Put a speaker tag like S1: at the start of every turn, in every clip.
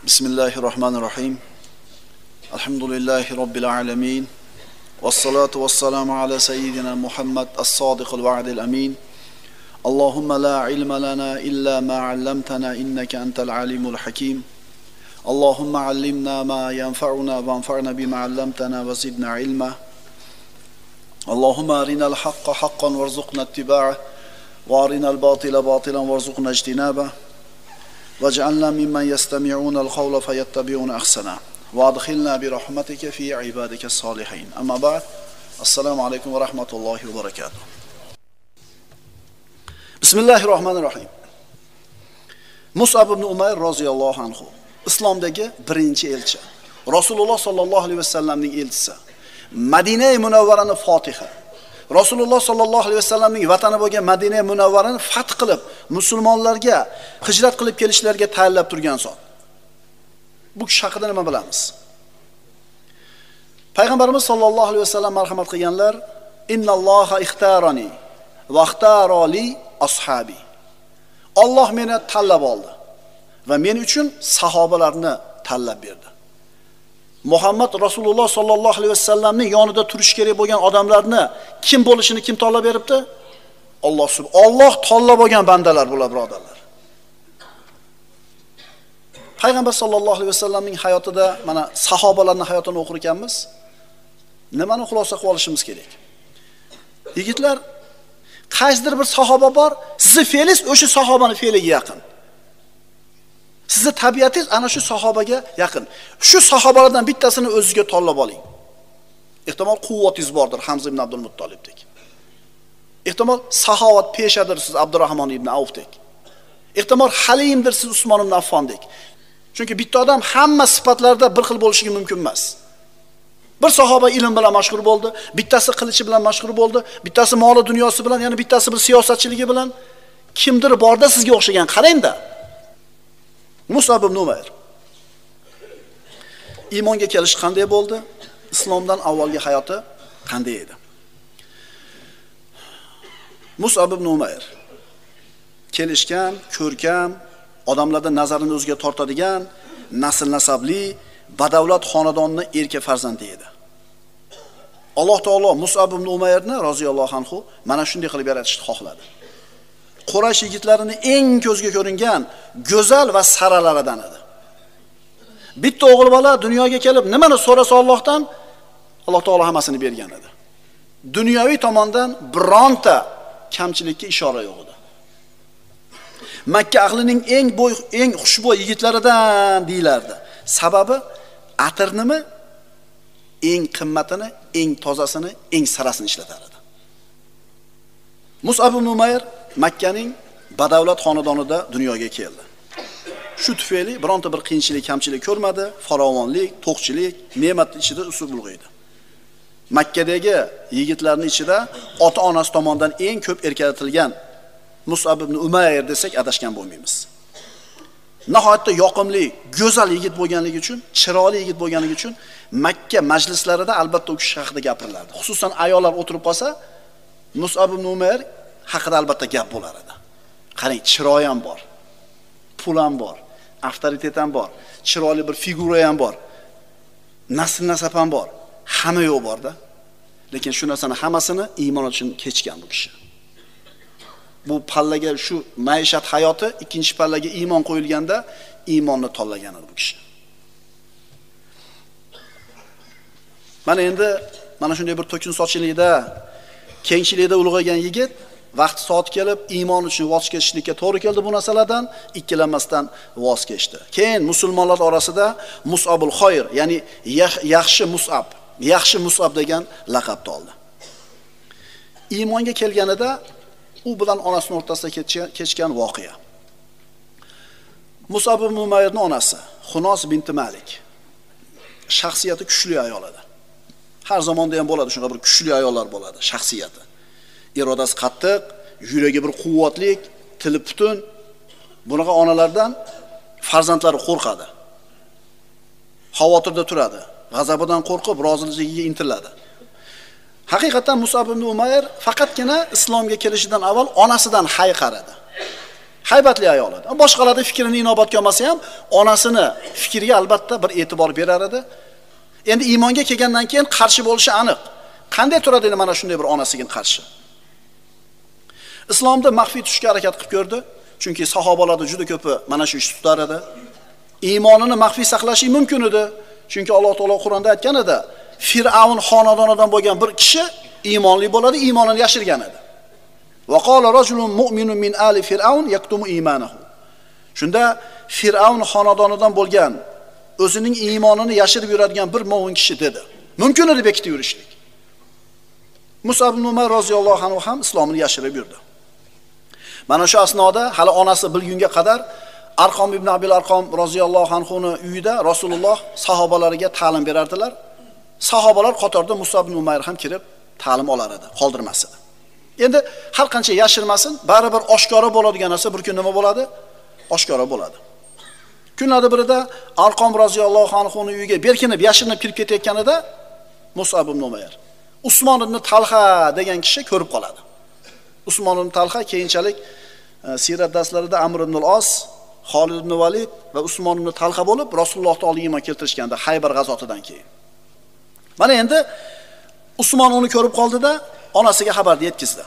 S1: Bismillahirrahmanirrahim. Elhamdülillahi Rabbil alemin. Vessalatu vesselamu ala seyyidina Muhammed as-sadiqul va'dil amin. Allahümme la ilme lana illa ma allamtana inneke entel alimul hakim. Allahümme allimna ma yanfa'una ve anfa'na bima allamtana ve zidna ilma. Allahümme arinal haqqa haqqan varzuqna ittiba'ah ve arinal batila batilan varzuqna ijtinabah. وَاجْعَلْنَا مِمَّنْ يَسْتَمِعُونَ الْقَوْلَ فَيَتَّبِعُونَ أَحْسَنَهُ وَأَدْخِلْنَا بِرَحْمَتِكَ فِي عِبَادِكَ الصَّالِحِينَ أما بعد السلام عليكم ورحمة الله وبركاته. Bismillahirrahmanirrahim. Mus'ab ibn Umayr roziyallohu anhu islomdagi birinchi elchi. Rasululloh sallallohu alayhi vasallamning elchisi. Madina-i Munavvarani fotiha. Rasululloh sallallohu alayhi vasallamning vatani bo'lgan Madina-i Munavvarani fath qilib, musulmonlarga hijrat qilib kelishlariga tayyorlab turgan zot. Bu kishi haqida nima bilamiz? Payg'ambarimiz sallallohu alayhi vasallam marhamat qilganlar, "Innalloha ixtarani va ixtaroli ashabi." Alloh meni tanlab oldi va men uchun sahobalarni tanlab berdi. Muhammad Rasululloh sallallohu alayhi vasallamning yonida turish kerak bo'lgan odamlarni kim bo'lishini kim tanlab beribdi? Alloh tanlab olgan bandalar bular, birodarlar. Payg'ambar sallallohu alayhi vasallamning hayotida mana sahobalarning hayotini o'qir ekanmiz. Nimani xulosa qilib olishimiz kerak? Yigitlar, qaysidir bir sahoba bor, sizni fe'lingiz o'sha sahobaning fe'liga yaqin. Sizni tabiatingiz ana shu sahobaga yaqin. Shu sahobalardan bittasini o'zingizga tanlab oling. Ehtimol quvvatingiz bordir, Hamza ibn Abdul Muttolibdek. Ehtimol saxovat peshadir siz Abdurrahmon ibn Avfdek. Ehtimol halimdir siz Usmon ibn Affondek. Chunki bitta odam hamma sifatlarda bir xil bo'lishi mumkin emas. Bir sahoba ilm bilan mashhur bo'ldi, bittasi qilichi bilan mashhur bo'ldi, bittasi moli dunyosi bilan, yana bittasi bir siyosatchiligi bilan. Kimdir borda sizga o'xshagan, qarang-da. Mus'ab ibn Umayr iymonga kelish qanday bo'ldi? Islomdan avvalgi hayoti qanday edi? Mus'ab ibn Umayr kelishgan, ko'rkam, odamlarning nazarini o'ziga tortadigan, nasl nasabli, badavlat xonadonning erkak farzandi edi. Alloh taolo Mus'ab ibn Umayrni roziyallohu anhu mana shunday qilib yaratishni xohladi. Quraysh yigitlarining eng ko'zga ko'ringan go'zal va saralaridan edi. Bitta o'g'il bola dunyoga kelib nimani so'rasa Allohdan, Alloh taolo hammasini bergan edi. Dunyoviy tomondan bironta kamchilikka ishora yo'q edi. Makka ahlining eng xushbo'y yigitlaridan deyilardi. Sababi atirnimi, eng qimmatini, eng tozasini, eng sarasini ishlatar edi. Mus'ab ibn Umayr Makkaning badavlat xonadonida dunyoga keldi. Shu tufayli bironta bir qiyinchilik, kamchilik ko'rmadi, farovonlik, to'qchilik, ne'mat ichida usul bulg'aydi. Makkadagi yigitlarning ichida ota-onasi tomonidan eng ko'p erkalatilgan Mus'ab ibn Umayr desak adashgan bo'lmaymiz. Nihoyatda yoqimli, go'zal yigit bo'lganligi uchun, chiroyli yigit bo'lganligi uchun Makka majlislarida albatta u kishi haqida gapirilardi. Xususan ayollar o'tirib qolsa, Mus'ab ibn Umayr haqida albatta gap bo'lar edi. Qarang, chiroyi ham bor, pul ham bor, avtoritet ham bor, chiroyli bir figura ham bor, nasl nasab ham bor, hamma yo'q borda. Lekin shu narsani hammasini iymon uchun kechgan bu kishi. Bu pallaga shu maishat hayoti ikkinchi pallaga iymon qo'yilganda iymonni tanlagan edi bu kishi. Mana endi mana shunday bir to'kin sochilikda, kengchilikda ulg'aygan yigit vaqti soat kelib iymon uchun voz kechishlikka to'g'ri keldi. Bu narsalardan ikkilanmasdan voz kechdi. Keyin musulmonlar orasida Mus'abul Xoyr, ya'ni yaxshi Mus'ab degan laqabni oldi. Iymonga kelganida u bilan onasining o'rtasida kechgan voqea. Mus'ab ibn Umayrning onasi Xunos binti Malik shaxsiyati kuchli ayol edi. Har zamonda ham bo'ladi, shunday bir kuchli ayollar bo'ladi, shaxsiyati. Irodasi qattiq, yuragi bir quvvatli, tili butun. Bunaqa onalardan farzandlari qo'rqadi. Xavotirda turadi. G'azabidan qo'rqib, roziligiga intiladi. Haqiqatan Mus'ab ibn Umayr faqatgina islomga kelishidan avval onasidan hay qaradi. Haybatli ayol edi. Boshqalarning fikrini inobatga olmasa ham, onasini fikriga albatta bir e'tibor berar edi. Endi iymonga kelgandan keyin qarshi bo'lishi aniq. Qanday turadi endi mana shunday bir onasiga qarshi? Islomda maxfiy tushga harakat qilib ko'rdi. Chunki sahobalarda juda ko'pi mana shu ishni tutar edi. Iymonini maxfiy saqlashi mumkin edi. Chunki Alloh taolo Qur'onda aytgan edi, Fir'avn xonadonidan bo'lgan bir kishi iymonli bo'ladi, iymonini yashirgan edi. Va qala rajulun mu'minun min ali fir'aun yaktumu iymanahu. Shunda Fir'avn xonadonidan bo'lgan o'zining iymonini yashirib yuradigan bir mo'min kishi dedi. Mumkin edi bekitib yurishlik. Mus'ab ibn Umar roziyallohu anhu ham islomini yashirib yurdi. Mana shu asnoda hali onasi bilgunga qadar Arqom ibn Abil Arqom roziyallohu anhuning uyida Rasululloh sahobalariga ta'lim berardilar. Sahobalar qatorida Mus'ab ibn Umayr ham kirib ta'lim olar edi, qoldirmas edi. Endi har qancha yashirmasin, baribir oshkora bo'ladigan narsa bir kun nima bo'ladi? Oshkora bo'ladi. Kunlardan birida Arqom roziyallohu anhuning uyiga berkinib, yashirinib kirib ketayotganida Mus'ab ibn Umayr Usmon ibn Talha degan kishi ko'rib qoladi. Usmon ibn Talha keyinchalik sirat darslarida Amr ibn al-Os, Xolid ibn Valid va Usmon ibn Talha bo'lib Rasulullohga olib iymon keltirishganda Haybar g'azotidan keyin. Mana endi Usmon uni ko'rib qoldida onasiga xabarni yetkazdi.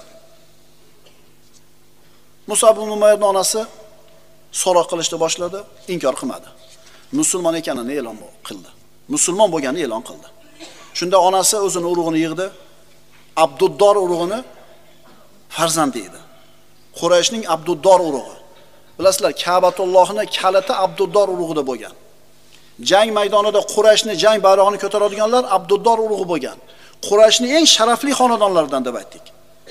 S1: Mus'ab ibn Umayrning onasi so'roq qilishni boshladi, inkor qilmadi. Musulmon ekanini e'lon qildi. Musulmon bo'lganini e'lon qildi. Shunda onasi o'zining urug'ini yig'di. Abduddor urug'ini farzandi edi. Qurayshning Abduddor urug'i. Bilasizlar, Ka'batullohning kaliti Abduddor urug'ida bo'lgan. Jang maydonida Qurayshning jang bayrog'ini ko'taradiganlar Abduddor urug'i bo'lgan. Qurayshning eng sharafli xonadonlaridan deb aytdik.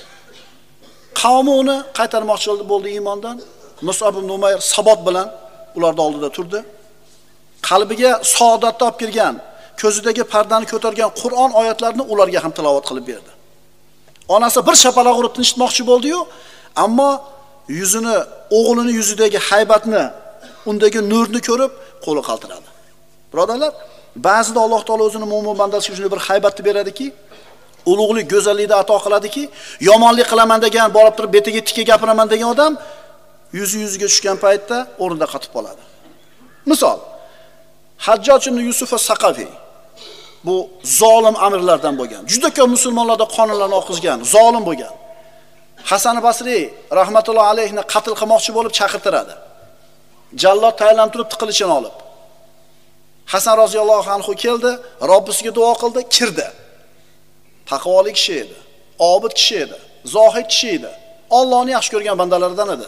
S1: Qavmi uni qaytarmoqchi bo'ldi iymondan. Mus'ab ibn Umayr sabot bilan ularning oldida turdi. Qalbiga saodatni olib kirgan, ko'zidagi pardani ko'targan Qur'on oyatlarini ularga ham tilovat qilib berdi. Onasi bir shapaloq urib tinchitmoqchi bo'ldi-yu, ammo yuzini, o'g'lini yuzidagi haybatni, undagi nurni ko'rib, qo'li qaltiradi. Birodarlar, ba'zida Alloh taolo o'zining mo'min bandasiga shunday bir haybatni beradiki, ulug'lik, go'zallikni ato qiladiki, yomonlik qilaman degan, borib turib betiga tikka gapiraman degan odam yuziga tushgan paytda o'rnida qotib qoladi. Misol, Hajjoj ibn Yusuf as-Saqafi bu zolim amirlardan bo'lgan. Juda ko'p musulmonlarda qonunlarni o'qizgan, zolim bo'lgan. Hasan Basri rahmatullohi alayhni qatl qilmoqchi bo'lib chaqirtiradi. Jallod tayinlanib turibdi qilichini olib. Hasan roziyallohu anhu keldi, Robbisiga duo qildi, kirdi. Taqvoli kishi edi, obid kishi edi, zohid kishi edi. Allohni yaxshi ko'rgan bandalardan edi.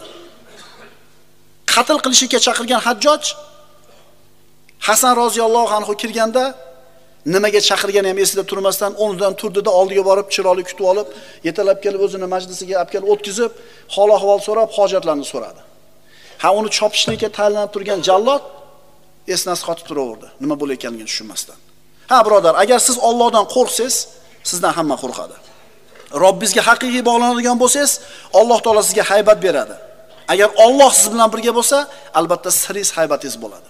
S1: Qatl qilishga chaqirgan Hajjoj Hasan roziyallohu anhu kirganda nimaga chaqirgani ham esida turmasdan o'rnidan turdida oldiga borib chiroyli kutib olib, yetalab kelib o'zini majlisiga olib kelib o'tkazib, hol ahvol so'rab, hojatlarini so'radi. Ha, uni chopishlikka tayinlanib turgan jallod esnasi qotib turaverdi, nima bo'layotganligini tushunmasdan. Ha, birodar, agar siz Allohdan qo'rqsangiz, sizdan hamma qo'rqadi. Robbingizga haqiqiy bog'lanadigan bo'lsangiz, Alloh taolo sizga haybat beradi. Agar Alloh siz bilan birga bo'lsa, albatta siringiz haybatingiz bo'ladi.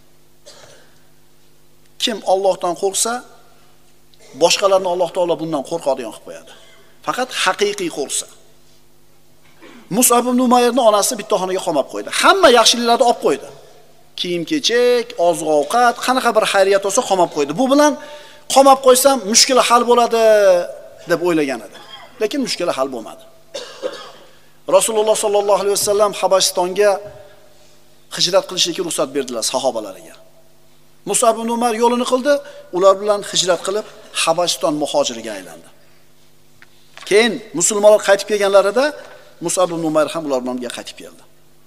S1: Kim Allohdan qo'rqsa, boshqalarni Alloh taolo bundan qo'rqadigan qilib qo'yadi. Faqat haqiqiy qo'rqsa. Mus'ab ibn Umayrning onasi bitta xonaga qamab qo'ydi. Hamma yaxshiliklarni olib qo'ydi. Kiyim-kechak, oziq-ovqat, qanaqa bir xayriyat bo'lsa qamab qo'ydi. Bu bilan qamab qo'ysam mushkula hal bo'ladi deb o'ylagan edi. Lekin mushkula hal bo'lmadi. Rasululloh sallallohu alayhi vasallam Habashistonga hijrat qilishga ruxsat berdilar sahobalariga. Mus'ab ibn Umar yo'lini qildi, ular bilan hijrat qilib Habashiston muhojiriga aylandi. Keyin musulmonlar qaytib kelganlarida Mus'ab ibn Umar ham ular bilan birga qaytib keldi.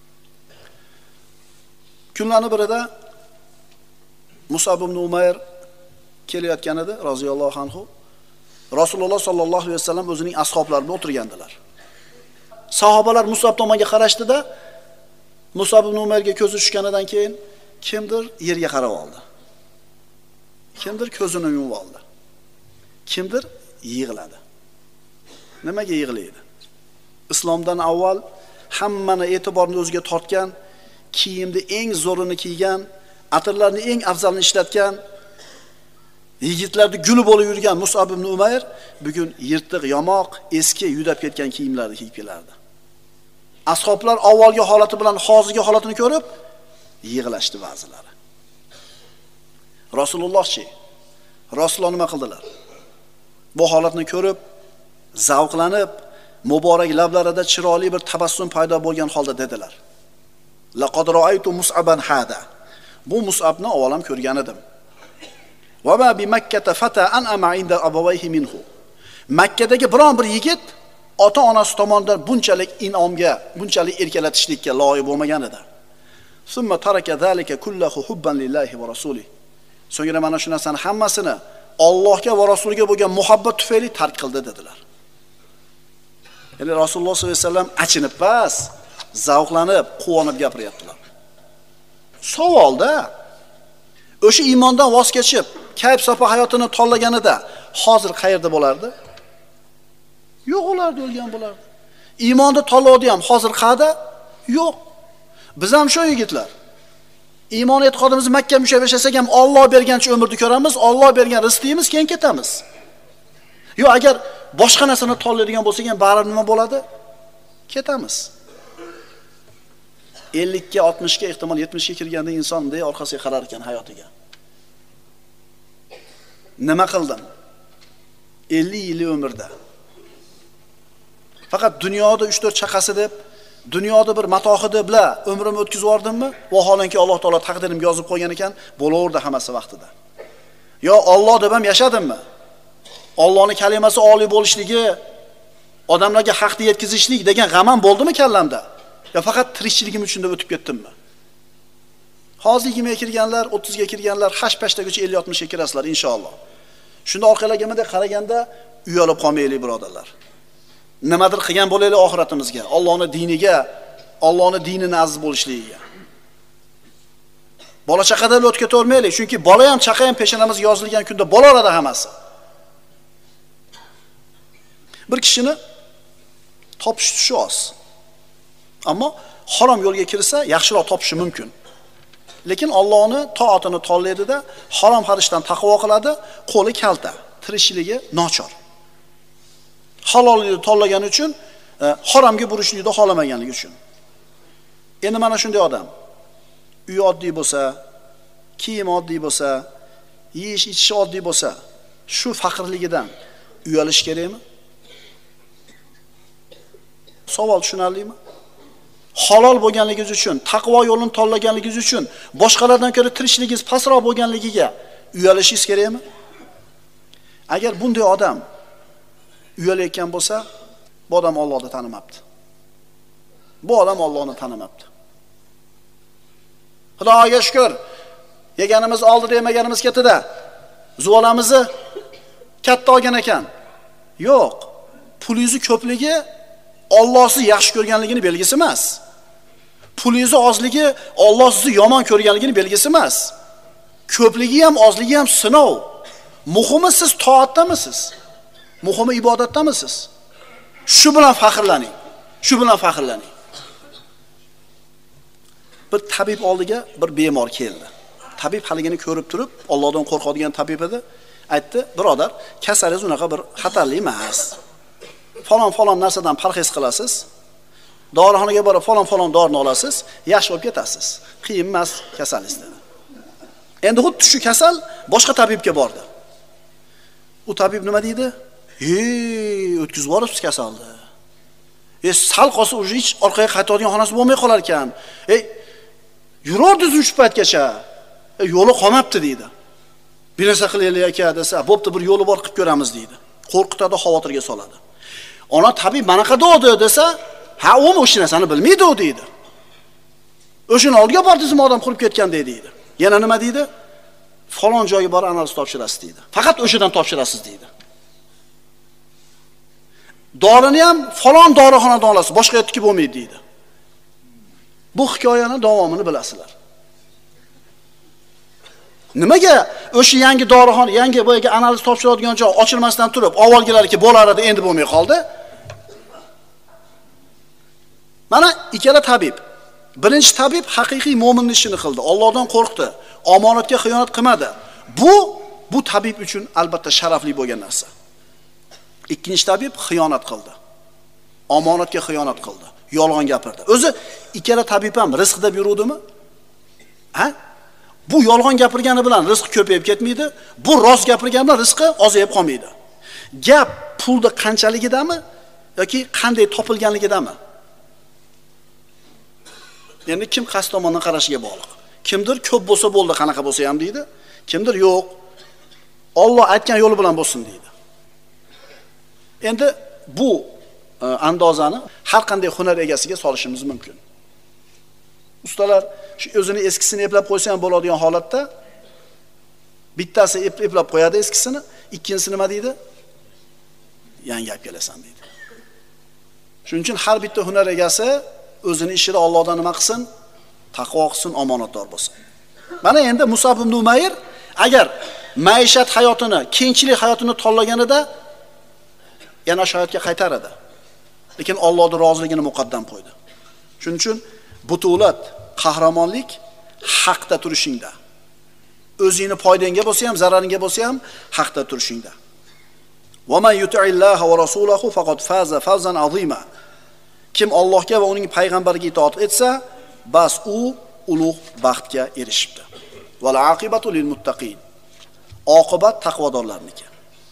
S1: Kunlarning birida Mus'ab ibn Umar kelayotgan edi, roziyallohu anhu. Rasululloh sallallohu alayhi vasallam o'zining ashablari bilan o'tirgandilar. Sahobalar Mus'ab tomonga qarashdi-da, Mus'ab ibn Umarga ko'zi tushganidan keyin kimdir yerga qarab oldi. Kimdir ko'zini yumib oldi. Kimdir yig'ladi. Nimaga yig'laydi? Islomdan avval hammani e'tiborini o'ziga tortgan, kiyimni eng zo'rini kiygan, atirlarni eng afzalini ishlatgan, yigitlarning guli bo'lib yurgan Mus'ab ibn Umayr bugun yirtiq, yamoq, eski, yudab ketgan kiyimlarni kiyib kelardi. Ashoblar avvalgi holati bilan hozirgi holatini ko'rib yig'lashdi ba'zilari. Rasulullohchi? Rasululloh nima qildilar? Bu holatni ko'rib, zavqlanib, muborak lablarida chiroyli bir tabassum paydo bo'lgan holda dedilar: "Laqad ra'aytu Mus'aban hada." Bu Mus'abni avvalam ko'rgan edim. "Va ma bi Makkata fata an'ama 'inda abawayhi minhu." Makkadagi biron bir yigit ota-onasi tomonidan bunchalik in'omga, bunchalik erkalatishlikka loyiq bo'lmagan edi. Summa taraka zalika kullahu hubban lillahi va rasulihi. So'ngra mana shu narsani hammasini Allohga va rasuliga bo'lgan muhabbat tufayli tark qildi dedilar. Ya'ni Rasululloh sollallohu alayhi vasallam achinib pas, zavqlanib, quvonib gapiryaptilar. Savolda o'sha iymondan voz kechib, kayf sopa hayotini tanlaganida hozir qayerda bo'lardi? Yo'q, ularni o'lgan bo'lardi. Iymonni tanlovdi ham hozir qayerda? Yo'q. Biz ham shu yigitlar. Iymon e'tiqodimizni mahkam ushlab yashasak ham Alloh bergancha umrni ko'ramiz, Alloh bergan rizqimiz keyin ketamiz. Yo'q, agar boshqa narsani tanlaydigan bo'lsak ham baribir nima bo'ladi? Ketamiz. 50 ga, 60 ga, ehtimol 70 ga kirganda inson bunday orqasiga qarar ekan hayotiga. Nima qildim? 50 yillik umrda faqat dunyoda 3-4 chaqasi deb, dunyoda bir matohi deb bilan umrimni o'tkazib yordimmi? Vaholanki Alloh taolo taqdirimga yozib qo'ygan ekan, bo'laverdi hammasi vaqtida. Yo Alloh deb ham yashadimmi? Allohning kalimasi oliy bo'lishligi, odamlarga haqni yetkazishlik degan g'am ham bo'ldimi kallamda? Yo faqat tirikchiligim uchun deb o'tib ketdimmi? Hozir 20 ga kirganlar, 30 ga kirganlar, hash-pashtagacha 50-60 ga kirasizlar inshaalloh. Shunda orqalarga qaraganda uyalib qolmaylik birodarlar. Nimadir qilgan bo'laylik oxiratimizga, Allohning diniga, Allohning dinini aziz bo'lishligiga. Bola chaqadan o'tib ketavermaylik, chunki bola ham, chaqa ham peshonamizga yozilgan kunda bo'laradi hammasi. Bir kishini topish tushi oz. Ammo harom yo'lga kirsa, yaxshiroq topishi mumkin. Lekin Allohning toatini tanlaydi-da, harom xarishdan taqvo qiladi, qo'li kalta, tirishligi nochor. Halollikni tanlagani uchun, haromga burishlikni xolamaganligi uchun. Endi mana shunday odam uyi oddiy bo'lsa, kiyim oddiy bo'lsa, yeyish ichish oddiy bo'lsa, shu faqirligidan uyalish kerakmi? Savol tushunarlimi? Halol bo'lganligingiz uchun, taqvo yo'lini tanlaganligingiz uchun, boshqalardan ko'ra tirishligingiz pastroq bo'lganligiga uyalishingiz kerakmi? Agar bunday odam uyalayotgan bo'lsa, bu odam Allohni tanimabdi. Bu odam Allohni tanimabdi. Xudoga shukr, yeganimiz oldi demaganimiz ketdi-da. Zuvolamizni katta olgan ekan. Yo'q, pulingizni ko'pligi Alloh sizni yaxshi ko'rganligini belgisi emas. Pulingizni ozligi Alloh sizni yomon ko'rganligini belgisi emas. Ko'pligi ham, ozligi ham sinov. Muhimi siz toatdamisiz? Muhimi ibodatdamisiz? Shu bilan faxrlaning. Shu bilan faxrlaning. Bir tabib oldiga bir bemor keldi. Tabib haligini ko'rib turib, Allohdan qo'rqadigan tabib edi. Aytdi: "Birodar, kasalingiz unaqa bir xatarli emas. Falon narsadan parhez qilasiz. Dorixonaga borib falon dorini olasiz, yaxshi bo'lib ketasiz. Qiyin emas kasalingiz" dedi. Endi xuddi shu kasal boshqa tabibga bordi. U tabib nima deydi? O'tkazib yuboribsiz kasalni. Sal qolsa uje hech orqaga qaytadigan xonasi bo'lmay qolar ekan. Yurordiz 3 paytgacha. Yo'li qolmabdi deydi. Bir narsa qilaylik aka desa, bo'pti bir yo'li bor qilib ko'ramiz deydi. Qo'rqitadi, xavotirga soladi. Ona tabib manaqa dedi desa, ha u o'sha narsani bilmaydi u deydi. O'shani oldiga bordingizmi odam qurib ketgan deydi. Yana nima deydi? Falon joyga borib analiz topshirasiz deydi. Faqat o'shadan topshirasiz deydi. Dorini ham falon dorixonadan olasiz, boshqa yerga bo'lmaydi deydi. Bu hikoyaning davomini bilasizlar. Nimaga o'sha yangi dorixona, yangi boyga analiz topshiradigan joy ochilmasdan turib, avvalgilariga bo'lar edi, endi bo'lmay qoldi? Mana ikkala tabib. Birinchi tabib haqiqiy mo'minning ishini qildi, Allohdan qo'rqdi, omonatga xiyonat qilmadi. Bu tabib uchun albatta sharafli bo'lgan narsa. Ikkinchi tabib xiyonat qildi. Omonatga xiyonat qildi. yolg'on gapirdi. O'zi ikkala tabib ham rizq deb yuruvdimi? Ha? Bu yolg'on gapirgani bilan rizq ko'payib ketmaydi, bu rost gapirgani bilan rizqi ozayib qolmaydi. Gap pulda qanchaligidami yoki qanday topilganligidami? Endi kim qaysi tomondan qarashiga bog'liq. Kimdir ko'p bo'lsa bo'ldi, qanaqa bo'lsa ham deydi. Kimdir yo'q. Alloh aytgan yo'li bilan bo'lsin deydi. Endi bu andozani har qanday hunar egasiga solishimiz mumkin. Ustalar shu o'zini eskisini eplab qo'ysa ham bo'ladigan holatda bittasi eplab qo'yadi eskisini, ikkinchisi nima deydi? Yangi olib kelasan deydi. Shuning uchun har bitta hunar egasi o'zini ishida Allohdan nima qilsin? Taqvo qilsin, omonatdor bo'lsin. Mana endi Musab ibn Umayr agar maishat hayotini, kengchilik hayotini tanlaganida yana shu hayotga qaytar edi. Lekin Allohning roziligini muqaddam qo'ydi. Shuning uchun butulat, qahramonlik haqda turishingda. O'zingni foydangga bo'lsa ham, zararingga bo'lsa ham haqda turishingda. Va man yuti'illoha va rasulahu faqad faza fawzan azima. Kim Allohga va uning payg'ambariga itoat etsa, bas u ulug' baxtga erishibdi. Val aqibatu lil muttaqin. Oqibat taqvodorlarniki.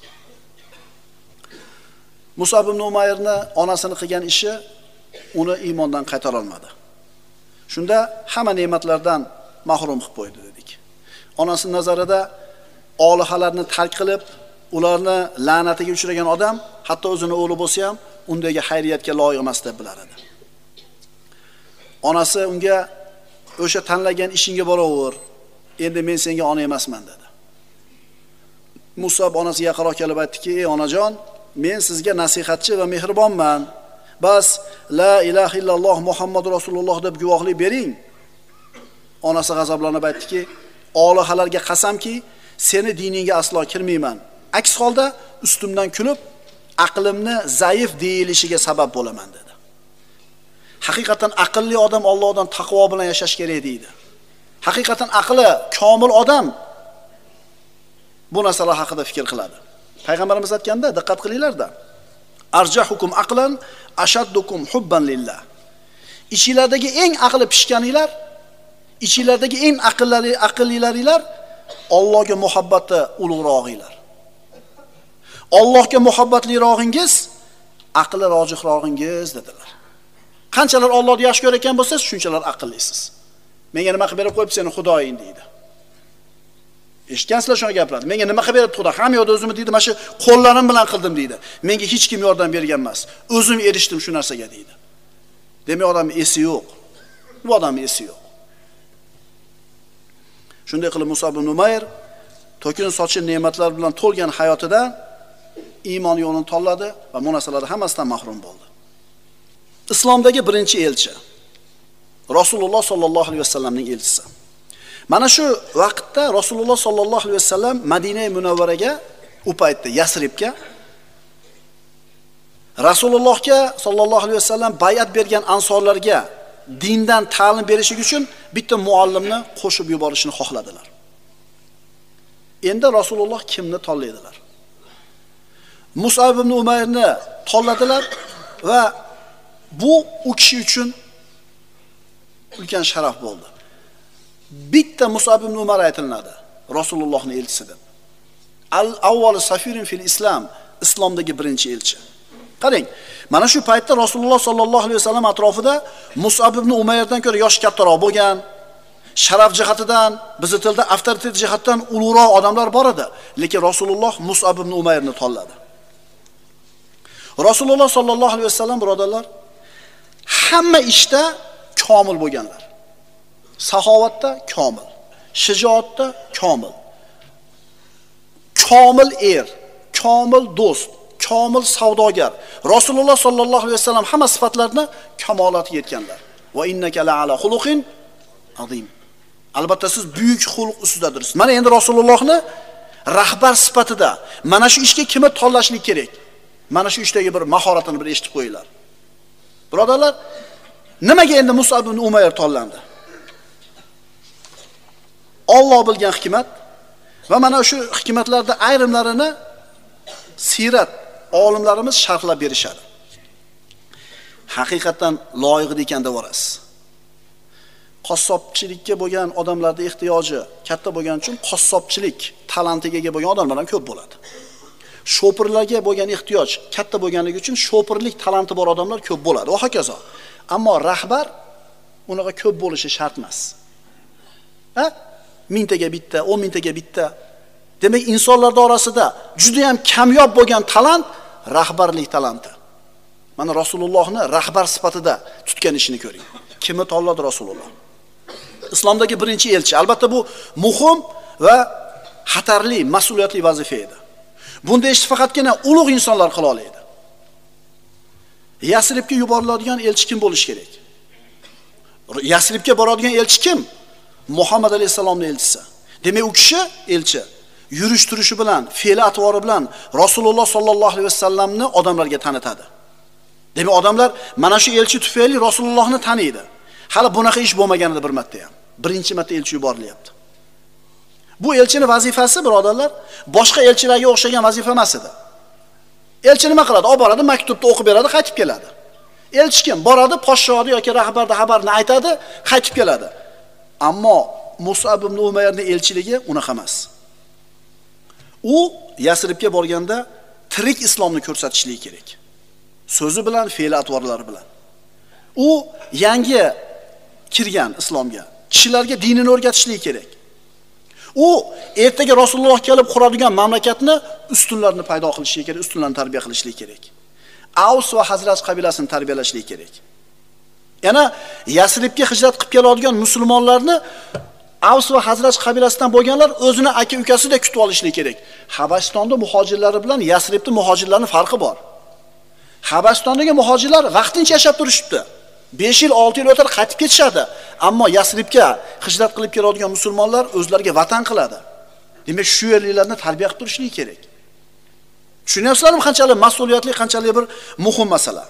S1: Musab ibn Umayrni onasini qilgan ishi uni iymondan qaytara olmadi. Shunda hamma ne'matlardan mahrum qilib qo'ydi dedik. Onasining nazarida olihalarni tark qilib, ularni la'natiga uchragan odam, hatto o'zini o'g'li bo'lsa ham, undagi xayriyatga loyiq emas deb bilar edi. Onasi unga o'sha tanlagan ishingga boraver. Endi men senga ona emasman dedi. Musab onasiga yaqinroq kelib aytdiki: "Ey onajon, men sizga nasihatchi va mehribonman. Bas la ilaha illalloh Muhammad rasululloh deb guvohlik bering." Onasi g'azablanib aytdiki: "Olihalarga qasamki, seni diningga aslo kirmayman. Aks holda ustimdan kulib, aqlimni zaif deyilishiga sabab bo'laman" dedi. Haqiqatan aqlli odam Allohdan taqvo bilan yashash kerak deydi. Haqiqatan aqli komil odam bu narsalar haqida fikr qiladi. Payg'ambarimiz aytganda, diqqat qilinglar-da. Arjahukum aqlan ashaddukum hubban lillah. Ichilardagi eng aqli pishganinglar, ichilardagi eng aqllilaringlar Allohga muhabbati ulug'rog'inglar. Allohga muhabbatlirog'ingiz aqli rojihrogingiz dedilar. Qanchalar Allohni yaxshi ko'rar ekan bo'lsangiz, shunchalar aqllisiz. Menga nima qilib berib qo'yibdi seni Xudoying deydi. Eshitgansizlar shunga gapiradi. Menga nima qilib beribdi Xudo? Ham yo'da o'zimni deydi, mana shu qo'llarim bilan qildim deydi. Menga hech kim yordam bergan emas. O'zim erishdim shu narsaga deydi. Demak, odamning esi yo'q. Bu odamning esi yo'q. Shunday qilib Musab ibn Umayr to'kin sochil ne'matlar bilan to'lgan hayotida iymon yo'lini tanladi va bu narsalardan hammasidan mahrum bo'ldi. Islomdagi birinchi elchi Rasululloh sollallohu alayhi vasallamning elchisi. Mana shu vaqtda Rasululloh sollallohu alayhi vasallam Madina Munawvaraga, u paytda Yasribga Rasulullohga sollallohu alayhi vasallam bay'at bergan ansorlarga dindan ta'lim berishi uchun bitta muallimni qo'shib yuborishni xohladilar. Endi Rasululloh kimni tanlaydilar? Musab ibn Umayrni tanladilar va bu u kishi uchun ulkan sharaf bo'ldi. Bitta Musab ibn Umar aytiladi Rasulullohning elchisi deb. Al-avval safirin fil Islam, islomdagi birinchi elchi. Qarang, mana shu paytda Rasululloh sollallohu alayhi vasallam atrofida Musab ibn Umayrdan ko'ra yosh kattaroq bo'lgan, sharaf jihatidan, bizning tilda avtoritet jihatdan ulug'roq odamlar bor edi, lekin Rasululloh Musab ibn Umayrni tanladi. Rasululloh sollallohu alayhi vasallam birodarlar hamma ishda komil bo'lganlar. Saxovatda komil, shijoatda komil. Komil er, komil do'st, komil savdogar. Rasululloh sollallohu alayhi vasallam hamma sifatlarni kamolatiga yetganlar. Va innaka la'ala xuluqin azim. Albatta siz buyuk xulq ustidadirsiz. Mana endi Rasulullohni rahbar sifatida mana shu ishga kimni tanlashlik kerak? Mana shu ishdagi bir mahoratini bir eshitib qo'yinglar. Birodarlar, nimaga endi Musab ibn Umayr tanlandi? Alloh bilgan hikmat va mana shu hikmatlarda ayrimlarini sirat olimlarimiz sharhlab berishadi. haqiqatan loyiq ekan deb olasiz. Qassobchilikka bo'lgan odamlarning ehtiyoji katta bo'lgani uchun qassobchilik talantiga ega bo'lgan odamlar ham ko'p bo'ladi. Shopirlarga bo'lgan ehtiyoj katta bo'lganligi uchun shopirlik talanti bor odamlar ko'p bo'ladi va hokazo. Ammo rahbar unaqa ko'p bo'lishi shart emas. Ha? 1000 taga bitta, 10 ming taga bitta. Demak, insonlar orasida juda ham kamyob bo'lgan talant rahbarlik talanti. Mana Rasulullohni rahbar sifatida tutgan ishini ko'ring. Kimni tanladi Rasululloh? Islomdagi birinchi elchi. Albatta bu muhim va xatarli, mas'uliyatli vazifa edi. Bunda ishni faqatgina ulug' insonlar qila oladi. Yasribga yuboriladigan elchi kim bo'lishi kerak? Yasribga boradigan elchi kim? Muhammad alayhisalomning elchisi. Demak, u kishi elchi. Yurish turishi bilan, fe'li atvori bilan Rasululloh sollallohu alayhi vasallamni odamlarga tanitadi. Demak, odamlar mana shu elchi tufayli Rasulullohni taniydi. Hali bunaqa ish bo'lmaganida bir marta ham. Birinchi marta elchi yuborilyapti. Bu elchining vazifasi, birodarlar, boshqa elchilarga o'xshagan vazifa emas edi. Elchi nima qiladi? Olib boradi, maktubni o'qib beradi, qaytib keladi. Elchi kim? Boradi, podshohni yoki rahbarning xabarini aytadi, qaytib keladi. Ammo Mus'ab ibn Umayrning elchiligi unaqa emas. U Yasribga borganda tirik islomni ko'rsatishligi kerak. So'zi bilan, fe'li atvorlari bilan. U yangi kirgan islomga, kishilarga dinini o'rgatishligi kerak. U ertaga Rasululloh kelib quradigan mamlakatni ustunlarni paydo qilishligi kerak, ustunlarni tarbiya qilishligi kerak. Avs va Hazraj qabilasini tarbiyalashligi kerak. Yana Yasribga hijrat qilib keladigan musulmonlarni Avs va Hazraj qabilasidan bo'lganlar o'zini aka-ukasida kutib olishligi kerak. Habashistonda muhojirlari bilan Yasribning muhojirlarining farqi bor. Habashistondagi muhojirlar vaqtincha yashab turishibdi. 5 yil, 6 yil o'tar qaytib ketishadi. Ammo Yasribga hijrat qilib keladigan musulmonlar o'zlariga vatan qiladi. Demak, shu yerliklarni tarbiya qilib turishligi kerak. Tushunyapsizlarmi, qanchalik mas'uliyatli, qanchalik bir muhim masala.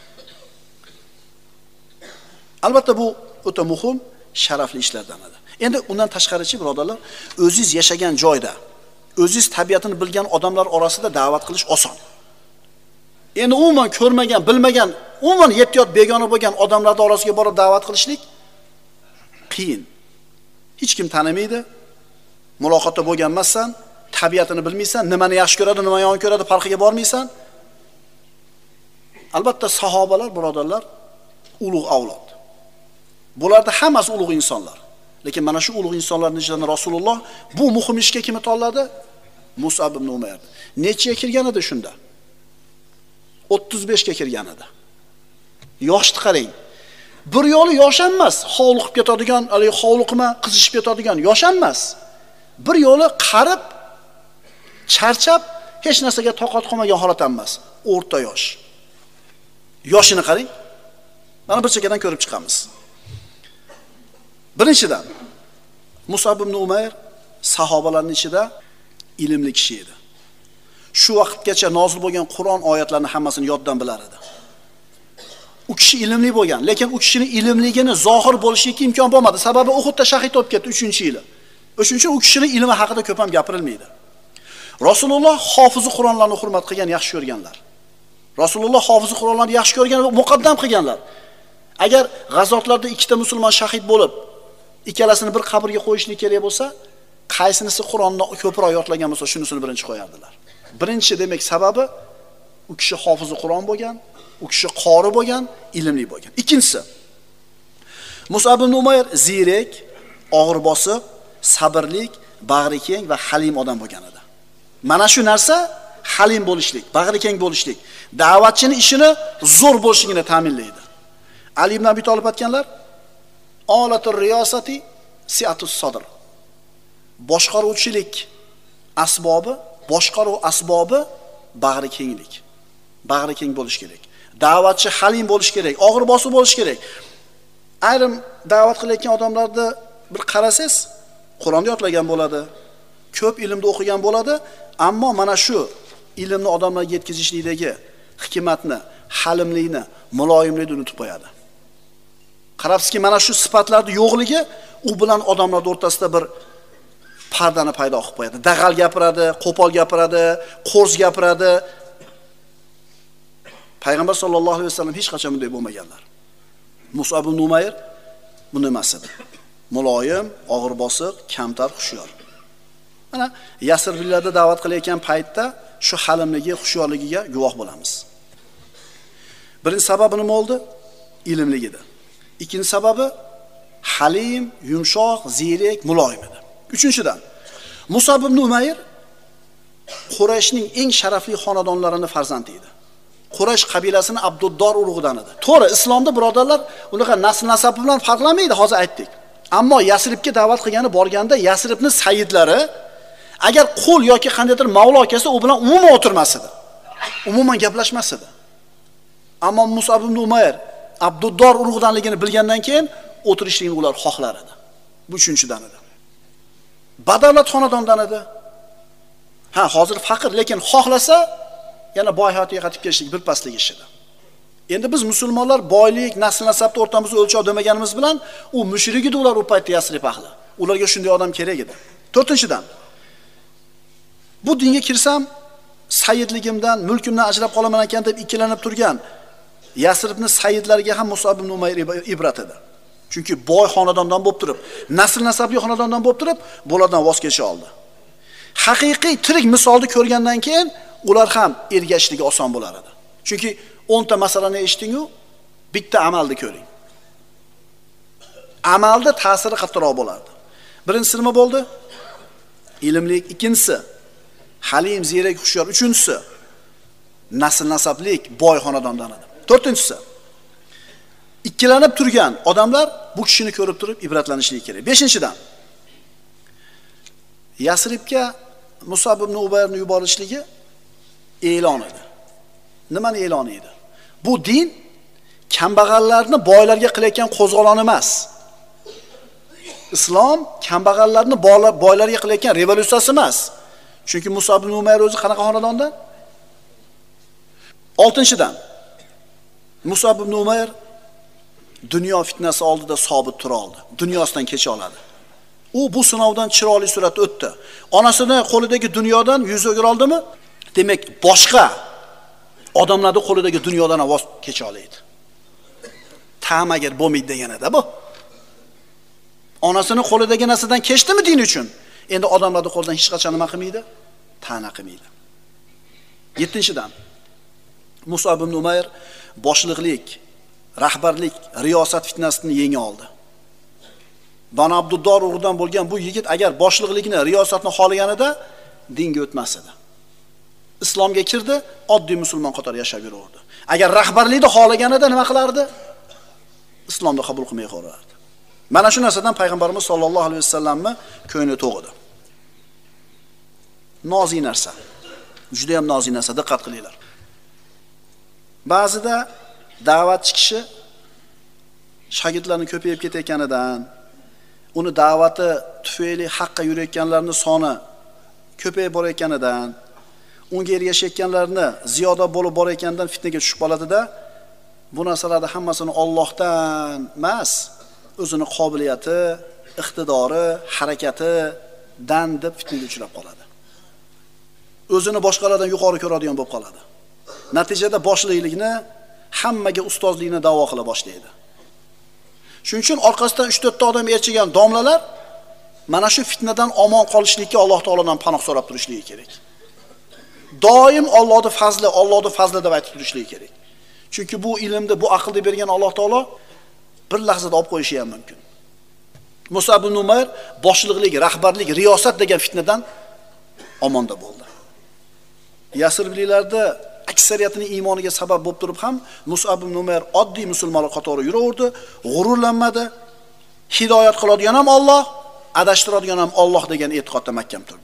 S1: Albatta bu o'ta muhim, sharafli ishlardan edi. Endi undan tashqarichi, birodarlar, o'zingiz yashagan joyda, o'zingiz tabiatini bilgan odamlar orasida da'vat qilish oson. Endi umuman ko'rmagan, bilmagan, umuman yetyot begona bo'lgan odamlar orasiga borib da'vat qilishlik qiyin. Hech kim tanimaydi, muloqotda bo'lgan emassan, tabiatini bilmaysan, nimani yaxshi ko'radi, nimani yomon ko'radi, farqiga bormaysan. Albatta sahobalar, birodarlar, ulug' avlod. Bularda hammasi ulug' insonlar. Lekin mana shu ulug' insonlarning ichidan Rasululloh bu muhim ishga kimni tanladi? Mus'ab ibn Umayr. Nechiga kirgan edi shunda? 35 ga kirgan edi. Yoshni qarang. Bir yo'li yosh emas, hovliqib ketadigan, haligi hovliqma, qizishib ketadigan yosh emas. Bir yo'li qarib, charchab, hech narsaga toqat qolmagan holat emas. O'rta yosh. Yoshini qarang. Mana bir chekkadan ko'rib chiqamiz. Birinchidan, Mus'ab ibn Umayr sahobalarning ichida ilmli kishi edi. Shu vaqtgacha nozil bo'lgan Qur'on oyatlarini hammasini yoddan bilar edi. U kishi ilmli bo'lgan, lekin u kishining ilmligini zohir bo'lishiga imkon bo'lmadi. Sababi Uhudda shahid bo'lib ketdi 3-yili. O'shuning uchun u kishining ilmi haqida ko'p ham gapirilmaydi. Rasululloh hofizi Qur'onlarni hurmat qilgan, yaxshi ko'rganlar. Rasululloh hofizi Qur'onlarni yaxshi ko'rgan va muqaddam qilganlar. Agar g'azotlarda ikkita musulmon shahid bo'lib, ikkalasini bir qabrga qo'yishlik kerak bo'lsa, qaysinisi Qur'onni ko'proq yodlagan bo'lsa, shunisini birinchi qo'yardilar. Birinchi demak sababi u kishi hofizi Qur'on bo'lgan, u kishi qori bo'lgan, ilmli bo'lgan. Ikkinchisi, Mus'ab ibn Umayr ziyrak, og'ir bosiq, sabrlik, bag'ri keng va halim odam bo'lgan edi. Mana shu narsa halim bo'lishlik, bag'ri keng bo'lishlik, da'vatchining ishini zo'r bo'lishligini ta'minlaydi. Ali ibn Abi Talib aytganlar: "Olatur riyosati siatus sadr." Boshqaruvchilik asbobi, boshqaruv asbobi bag'ri kenglik. Bag'ri keng bo'lish kerak. Da'vatchi halim bo'lish kerak, og'ir bosib bo'lish kerak. Ayrim da'vat qilayotgan odamlarni bir qarasangiz, Qur'onni yodlagan bo'ladi, ko'p ilmda o'qigan bo'ladi, ammo mana shu ilmni odamlarga yetkazishlikdagi hikmatni, halimlikni, muloyimlikni unutib qo'yadi. Qarabsizki, mana shu sifatlarning yo'qligi u bilan odamlar o'rtasida bir pardani paydo qilib qo'yadi. Dag'al gapiradi, qo'pol gapiradi, qo'rs gapiradi. Payg'ambar sollallohu alayhi vasallam hech qachon bunday bo'lmaganlar. Mus'ab ibn Umayr buni emas edi. Muloyim, og'ir bosiq, kamtar, xushyor. Mana Yasribliklarda da'vat qilayotgan paytda shu halimligi, xushyorligiga guvoh bo'lamiz. Birinchi sababi nima bo'ldi? Ilmligida. Ikkinchi sababi halim, yumshoq, ziyrak, muloyim edi. Uchinchidan Mus'ab ibn Umayr Qurayshning eng sharafli xonadonlarining farzandi edi. Quraysh qabilasining Abduddor urug'idan edi. To'g'ri, islomda birodarlar unaqa nasl nasabi bilan farqlamaydi, hozir aytdik. Ammo Yasribga da'vat qilgani borganda Yasribning sayyidlari agar qul yoki qandaydir mavlo kelsa, u bilan umuman o'tirmas edi. Umuman gaplashmas edi. Ammo Mus'ab ibn Umayr Abduddor urug'idanligini bilgandan keyin o'tirishlikni ular xohlar edi. Bu uchinchidan edi. Badavlat xonadondan edi. Ha, hozir faqir, lekin xohlasa yana boy hayotiga qaytib kelishlik bir pastligi ish edi. Endi biz musulmonlar boylik, nasl nasabni o'rtamizda o'lchov demaganimiz bilan u mushrik edi ular u paytda Yasrib ahli. Ularga shunday odam kerak edi. To'rtinchidan bu dinga kirsam sayyidligimdan, mulkimdan ajrab qolaman ekan deb ikkilanib turgan Yasribning sayyidlariga ham Mus'ab ibn Umayr ibrat edi. Chunki boy xonadondan bo'lib turib, nasl nasabli xonadondan bo'lib turib, bulardan voz kecha oldi. Haqiqiy tirik misolni ko'rgandan keyin ular ham ergashishligi oson bo'lar edi. Chunki 10 ta masalani eshitdingu, bitta amalni ko'ring. Amalda ta'siri qattiqroq bo'lardi. Birinchisi nima bo'ldi? Ilmlik, ikkinchisi halim, ziyrak, xushyor, uchinchisi nasl nasablik, boy xonadondan edi. To'rtinchisi ikkilanib turgan odamlar bu kishini ko'rib turib ibratlanishligi kerak. Beshinchidan Yasribga Mus'ab ibn Umayrni yuborishligi e'lon edi. Nimani e'lon edi? Bu din kambag'allarni boylarga qilayotgan qo'zg'olon emas. Islom kambag'allarni boylarga qilayotgan revolyutsiyasi emas. Chunki Mus'ab ibn Umayr o'zi qanaqa xonadondan? Oltinchidan Mus'ab ibn Umayr dunyo fitnasi oldida sobit tura oldi. Dunyosidan kecha oladi. U bu sinovdan chiroyli suratda o'tdi. Onasini qo'lidagi dunyodan yuz o'gir oldimi? Demak, boshqa odamlarning qo'lidagi dunyodan voz kecha oladi. Ta'magar bo'lmaydi deganida bu. Onasini qo'lidagi narsadan kechdimi din uchun? Endi odamlarning qo'lidan hech qachon nima qilmaydi? Ta'na qilmaydi. 7-dan Mus'ab ibn Umayr boshliqlik, rahbarlik, riyosat fitnasini yenga oldi. Banu Abduddor urug'idan bo'lgan bu yigit agar boshliqlikni, riyosatni xohlaganida dinga o'tmas edi. Islomga kirdi, oddiy musulmon qatori yashab yuraverdi. Agar rahbarlikni xohlaganida nima qilardi? Islomni qabul qilmay qo'yardi. Mana shu narsadan payg'ambarimiz sollallohu alayhi vasallamni ko'ngli to'g'idi. Nozik narsa. Juda ham nozik narsa, diqqat qilinglar. Ba'zida da'vatchi kishi shogirdlarning ko'payib ketayotganidan, uni da'vati tufayli haqqa yurayotganlarning soni ko'payib borayotganidan, unga ergashayotganlarni ziyoda bo'lib borayotganidan fitnaga tushib qoladida, bu narsalarni hammasini Allohdan emas, o'zini qobiliyati, iqtidori, harakatidan deb fitnaga uchrab qoladi. O'zini boshqalardan yuqori ko'radigan bo'lib qoladi. Natijada boshliqlikni, hammaga ustozlikni da'vo qila boshlaydi. Shuning uchun orqasidan 3-4 ta odam erchigan domlalar mana shu fitnadan omon qolishlikka Alloh taolodan panoh so'rab turishligi kerak. Doim Allohning fazli deb aytib turishligi kerak. Chunki bu ilmni, bu aqlni bergan Alloh taolo bir lahzada olib qo'yishi ham mumkin. Mus'ab ibn Umayr boshliqlik, rahbarlik, riyosat degan fitnadan omonda bo'ldi. Yasribliklarda aksariyatining iymoniga sabab bo'lib turib ham Mus'ab ibn Umayr oddiy musulmonlar qatori yuraverdi, g'ururlanmadi. Hidoyat qiladigan ham Alloh, adashtiradigan ham Alloh degan e'tiqodda mahkam turdi.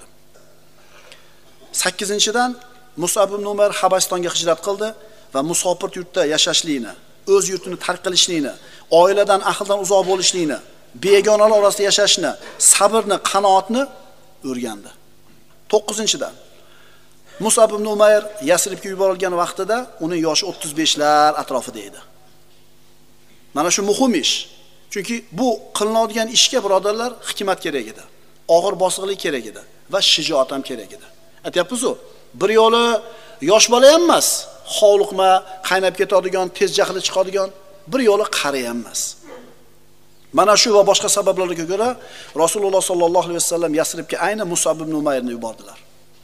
S1: 8-dan Mus'ab ibn Umayr Habasistonga hijrat qildi va musofir yurtda yashashlikni, o'z yurtini tark qilishlikni, oiladan, ahldan uzoq bo'lishlikni, begonalar orasida yashashni, sabrni, qanoatni o'rgandi. 9-dan Mus'ab ibn Umayr Yasribga yuborilgan vaqtida uning yoshi 35lar atrofida edi. Mana shu muhim ish. Chunki bu qilinadigan ishga birodarlar hikmat kerak edi. Og'ir bosiqlik kerak edi va shijoat ham kerak edi. Aytyapmiz-ku, bir yo'li yosh bola ham emas, hovliqma, qaynab ketadigan, tez jahli chiqadigan, bir yo'li qari ham emas. Mana shu va boshqa sabablarga ko'ra Rasululloh sallallohu alayhi vasallam Yasribga ayni Mus'ab ibn Umayrni yubordilar.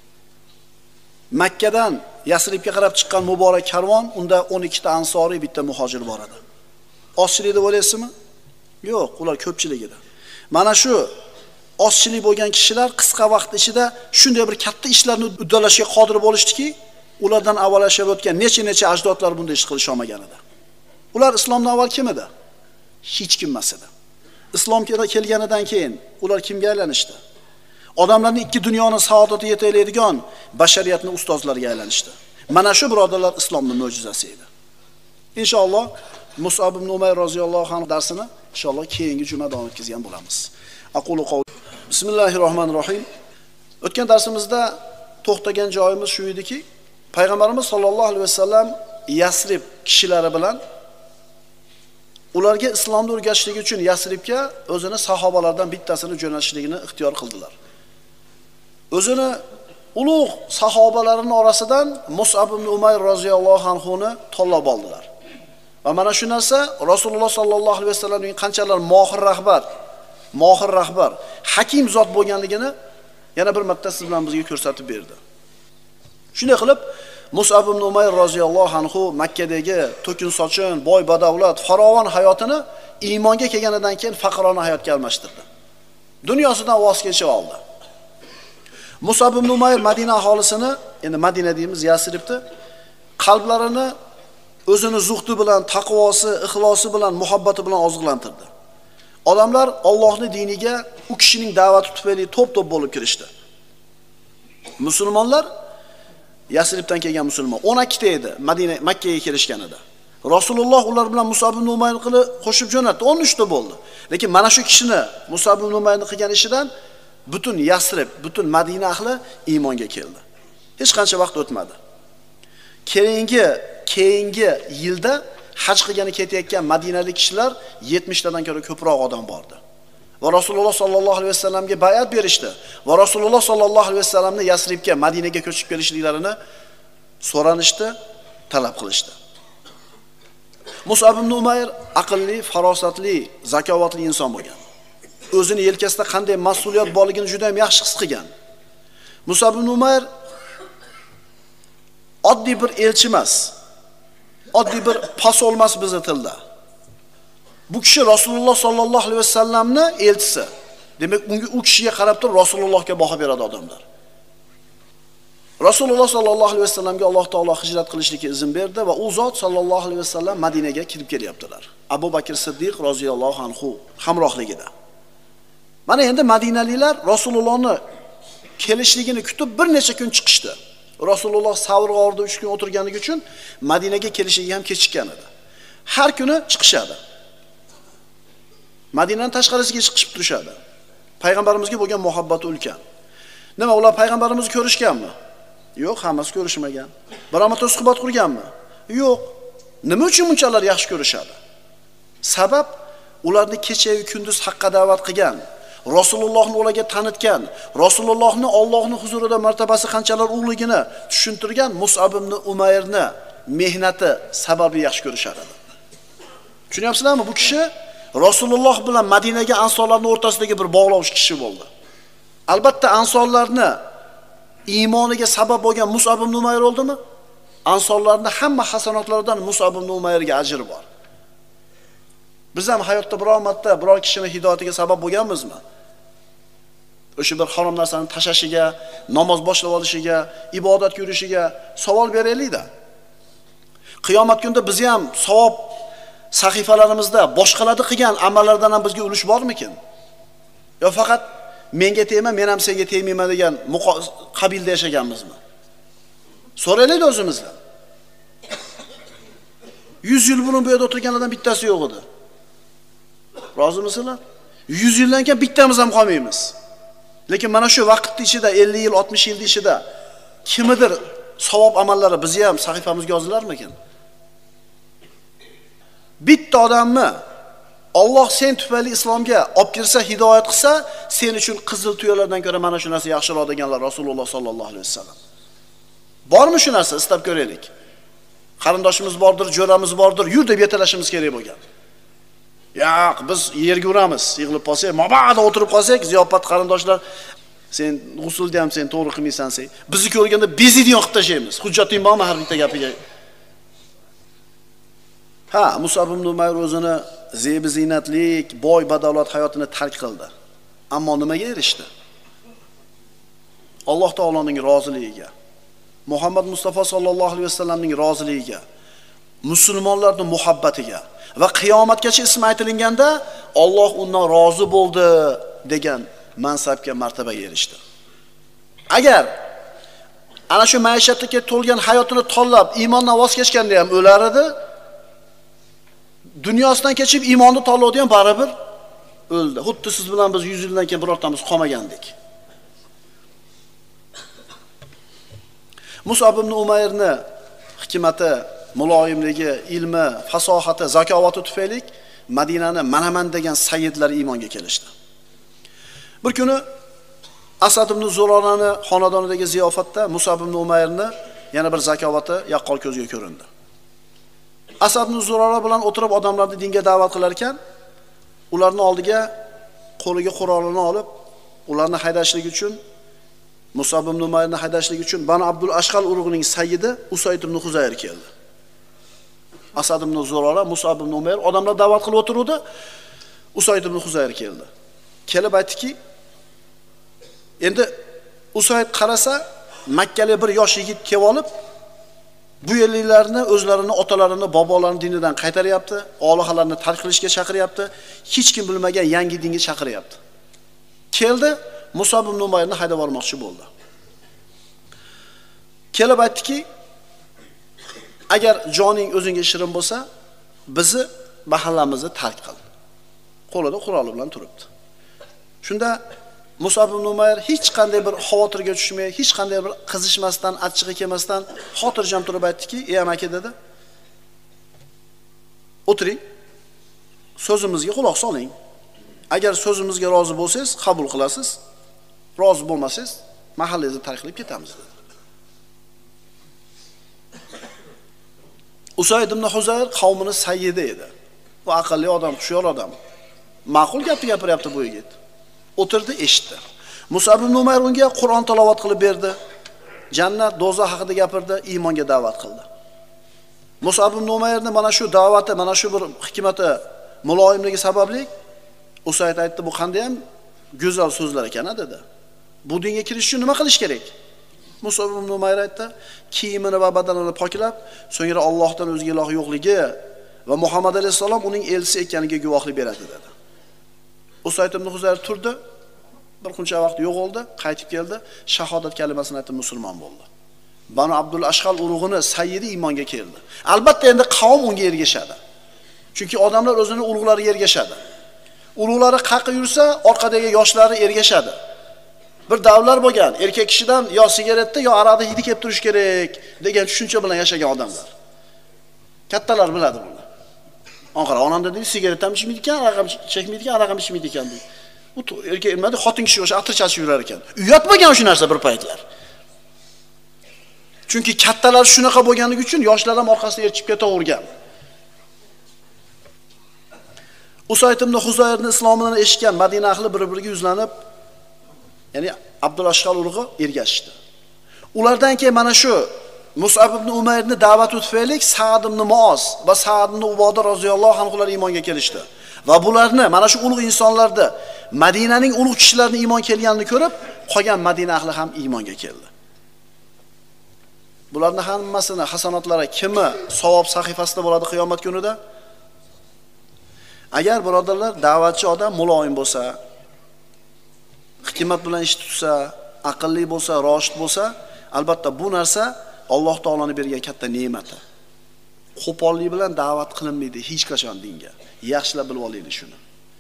S1: Makkadan Yasribga qarab chiqqan muborak karvon, unda 12 ta ansoriy, bitta muhojir bor edi. Ozchilik deb o'ylaysizmi? Yo'q, ular ko'pchilik edi. Mana shu ozchilik bo'lgan kishilar qisqa vaqt ichida shunday bir katta ishlarni uddalashga qodir bo'lishdiki, ulardan avval yashab o'tgan necha ajdodlar bunday ish qilisha olmagan edi. Ular islomdan avval kim edi? Hech kim emas edi. Islom kelganidan keyin ular kimga aylanishdi? Odamlarning ikki dunyoni saodatiga yetaydigan bashariyatning ustozlariga aylanishdi. Mana shu birodarlar islomning mo'jizasi edi. Inshaalloh Mus'ab ibn Umayr roziyallohu anhu darsini inshaalloh keyingi juma davom etkazgan bo'lamiz. Aqulu qawl. Bismillahirrohmanirrohim. O'tgan darsimizda to'xtagan joyimiz shu ediki, Payg'ambarimiz sollallohu alayhi vasallam Yasrib kishilari bilan ularga islomni o'rgatishlik uchun Yasribga o'zini sahobalardan bittasini jo'natishligini ixtiyor qildilar. O'zini ulug' sahobalarining orasidan Mus'ab ibn Umayr roziyallohu anhu ni tanlab oldilar. Va mana shu narsa Rasululloh sallallohu alayhi vasallamning qanchalar mohir rahbar, hakim zot bo'lganligini yana bir marta siz bilan bizga ko'rsatib berdi. Shunday qilib Mus'ab ibn Umayr roziyallohu anhu Makkadagi to'kin sochin, boy badavlat, farovon hayotini iymonga kelganidan keyin faqirona hayotga almashtirdi. Dunyosidan voz kechib oldi. Mus'ab ibn Umayr Madina aholisini, endi Madina deymiz, Yasribni qalblarini o'zini zuhdi bilan, taqvosi, ixlosi bilan, muhabbati bilan oziqlantirdi. Odamlar Allohning diniga u kishining da'vati tufayli to'p-to'p bo'lib kirishdi. Musulmonlar Yasribdan kelgan musulmon 12 ta edi, Makkaga kelishganida. Rasululloh ular bilan Mus'ab ibn Umayr qilib qo'shib jo'natdi, 13 ta bo'ldi. Lekin mana shu kishini Mus'ab ibn Umayrning qilgan ishidan butun Yasrib, butun Madina ahli iymonga keldi. Hech qancha vaqt o'tmadi. Keyingi yilda haj qilgani ketayotgan madinalik kishilar 70 tadan ko'ra ko'proq odam bordi. Va Rasululloh sallallohu alayhi vasallamga bay'at berishdi. Va Rasululloh sallallohu alayhi vasallamni Yasribga, Madinaga ko'chib kelishliklarini so'ranishdi, talab qilishdi. Mus'ab ibn Umayr aqlli, farosatli, zakovatli inson bo'lgan. O'zini yelkasida qanday mas'uliyat borligini juda ham yaxshi his qilgan. Mus'ab ibn Umayr oddiy bir elchi emas, oddiy bir posol emas bizning tilda. Bu kishi Rasululloh sallallohu alayhi vasallamni elchisi. Demak, u kishiga qarab turib Rasulullohga baho beradi odamlar. Rasululloh sallallohu alayhi vasallamga Alloh taolo hijrat qilishlikka izn berdi va u zot sallallohu alayhi vasallam Madinaga kirib kelyaptilar. Abu Bakr Siddiq roziyallohu anhu hamrohligida. Mana endi Madinaliklar Rasulullohni kelishligini kutib bir necha kun chiqishdi. Rasululloh Savr g'orida 3 kun o'tirganligi uchun Madinaga kelishiga ham kechikkan edi. Har kuni chiqishadi. Madinaning tashqarisiga chiqib turishadi. Payg'ambarimizga bo'lgan muhabbati ulkan. Nima, ular payg'ambarimizni ko'rishganmi? Yo'q, hammasi ko'rishmagan. Biror marta suhbat qurganmi? Yo'q. Nima uchun bunchalar yaxshi ko'rishadi? Sabab ularni kecha-yu kunduz haqqa da'vat qilgan, Rasulullohni ularga tanitgan, Rasulullohni Allohning huzurida martabasi qanchalar ulug'ligini tushuntirgan Mus'ab ibn Umayrni mehnati sababli yaxshi ko'rishadi. Tushunyapsizlarmi? Bu kishi Rasululloh bilan Madinaga ansorlarning o'rtasidagi bir bog'lovchi kishi bo'ldi. Albatta ansorlarni iymoniga sabab bo'lgan Mus'ab ibn Umayr oldimi? Ansorlarning hamma hasanotlaridan Mus'ab ibn Umayrga ajr bor. Biz ham hayotda biror marta biror kishining hidoyatiga sabab bo'lganmizmi? O'sha bir harom narsani tashashiga, namoz boshlab olishiga, ibodat yurishiga savol beraylik-da. Qiyomat kunida biz ham savob sahifalarimizda boshqalarning qilgan amallardan ham bizga ulush bormikin? Yo faqat menga tegma, men ham senga tegmayman degan qabilda yashaganmizmi? So'raylik o'zimizdan. 100 yil burun bu yerda o'tirganlardan bittasi yo'q edi. Rozimisizlar? 100 yildan keyin bittamiz ham qolmaymiz. Lekin mana shu vaqt ichida 50 yil, 60 yil ichida kimidir savob amallari bizni ham sahifamizga yozilarmikin? Bitta odamni Alloh sen tufayli islomga olib kirsa, hidoyat qilsa, sen uchun qizil tuyalardan ko'ra mana shu narsa yaxshiroq deganlar Rasululloh sallallohu alayhi vasallam. Bormi shu narsa? Istab ko'raylik. qarindoshimiz bordir, jo'ramiz bordir, yur deb yetalashimiz kerak bo'lgan. Yo'q, biz yerga uramiz, yig'ilib qolsak, mabada o'tirib qolsak, ziyofat qarindoshlar sen g'usulda ham sen to'g'ri qilmaysan sen. Bizni ko'rganda beziydigan qilib tashlaymiz. Hujjating bormi har bitta gapiga? Ha, Musab ibn Umayr o'zini zebi zinatlik, boy badavlat hayotini tark qildi. Ammo nimaga erishdi? Alloh taoloning roziligiga, Muhammad Mustafa sallallohu alayhi vasallamning roziligiga, musulmonlarning muhabbatiga va qiyomatgacha ismi aytilganda Alloh undan rozi bo'ldi degan mansabga, martabaga erishdi. Agar ana shu maishatga to'lgan hayotini tanlab iymondan voz kechganda ham o'lar edi, dunyosidan kechib iymonni tanlovdi ham baribir o'ldi. Xuddi siz bilan biz 100 yildan keyin birortamiz qolmagandik. Musab ibn Umayrni hikmati, muloyimligi, ilmi, fasohati, zakovati tufayli Madinani manaman degan sayyidlar iymonga kelishdi. Bir kuni Asad ibn Zurorani xonadonidagi ziyofatda Musab ibn Umayrni yana bir zakovati yaqqol ko'zga ko'rindi. Asad ibn Zurora bilan o'tirib odamlarni dinga da'vat qilar ekan, ularni oldiga qo'liga qurolini olib, ularni haydashlik uchun, Musab ibn Umayrni haydashlik uchun Banu Abdul Ashqal urug'ining sayyidi Usayd ibn Huzayr keldi. Asad ibn Zurora, Musab ibn Umayr odamlar da'vat qilib o'tiruvdi. Usayd ibn Huzayr keldi. Kelib aytdiki, endi Usayd qarasa, Makkalik bir yosh yigit kelib olib, bu yerliklarni o'zlarini, otalarini, bobolarini dinidan qaytaryapti, olihalarni tark qilishga chaqiryapti, hech kim bilmagan yangi dinga chaqiryapti. Keldi, Musab ibn Umayrni haydab olmoqchi bo'ldi. Kelib aytdiki, agar joning o'zingga shirin bo'lsa, bizni mahallamizni tark qil. Qo'lida quroli bilan turibdi. Shunda Musab ibn Umayr hech qanday bir xavotirga tushmay, hech qanday bir qizishmasdan, achchig'i kelmasdan xotirjam turib aytdiki, "Ey amaki" dedi. "O'tiring. So'zimizga quloq soling. Agar so'zimizga rozi bo'lsangiz, qabul qilasiz. Rozi bo'lmasangiz, mahallangizni tark qilib ketamiz" dedi. Usayd ibn Huzayr qavmining sayyidi edi. Bu aqlli odam, hushyor odam. Ma'qul gapni gapiryapti bu yigit. O'tirdi, eshitdi. Musab ibn Umayr unga Qur'on tilovat qilib berdi. Jannat, do'zax haqida gapirdi, iymonga da'vat qildi. Musab ibn Umayrning mana shu da'vati, mana shu bir hikmati, muloyimligi sababli Usayd aytdi, bu qanday ham go'zal so'zlar ekan dedi. Bu dinga kirish uchun nima qilish kerak? Musab ibn Umayr aytdi, kiyimini va badanini poklab, so'ngra Allohdan o'zga iloh yo'qligi va Muhammad alayhisalom uning elchisi ekaniga guvohlik beradi dedi. Usayd ibn Huzayr turdi, bir qancha vaqt yo'qoldi, qaytib keldi, shahodat kalimasini aytib musulmon bo'ldi. Banu Abdul Ashqal urug'ini sayyidi iymonga keldi. Albatta endi qavm unga ergashadi. Chunki odamlar o'zining ulug'lariga ergashadi. Ulug'lari qayerga yursa, orqadagi yoshlari ergashadi. Bir davlar bo'lgan, erkak kishidan yo sigaretda yo aroqda hidi kelib turish kerak degan tushuncha bilan yashagan odamlar. Kattalar biladi buni. Anqara onam dedi, sigaret ham ichmaydi ekan, aroq ham chekmaydi ekan, aroq ham ichmaydi ekan dedi. U erkak nimada xotin kishi o'sha atir chachib yurar ekan. Uyat bo'lgan shu narsa bir paytlar. Chunki kattalar shunaqa bo'lganligi uchun yoshlar ham orqasidan erchib ketavergan. Usayd ibn Huzayrning islomidan eshitgan Madina ahli bir-biriga yuzlanib, ya'ni Abdul Ashqal urug'i ergashdi. Ulardan keyin mana shu Musab ibn Umayrning da'vati tufayli Sa'd ibn Muoz va Sa'd ibn Uboda roziyallohu anhular iymonga kelishdi. Va bularni mana shu ulug' insonlarda Madinaning ulug' kishilarining iymon kelganini ko'rib, qolgan Madina ahli ham iymonga keldi. Bularning hammasini hasanotlari kimi savob sahifasida bo'ladi qiyomat kunida? Agar birodarlar da'vatchi odam muloyim bo'lsa, hikmat bilan ish tutsa, aqlli bo'lsa, roshid bo'lsa, albatta bu narsa Alloh taolaning bergan katta ne'mati. Qo'pollik bilan da'vat qilinmaydi hech qachon dinga. Yaxshilab bilib olaylik shuni.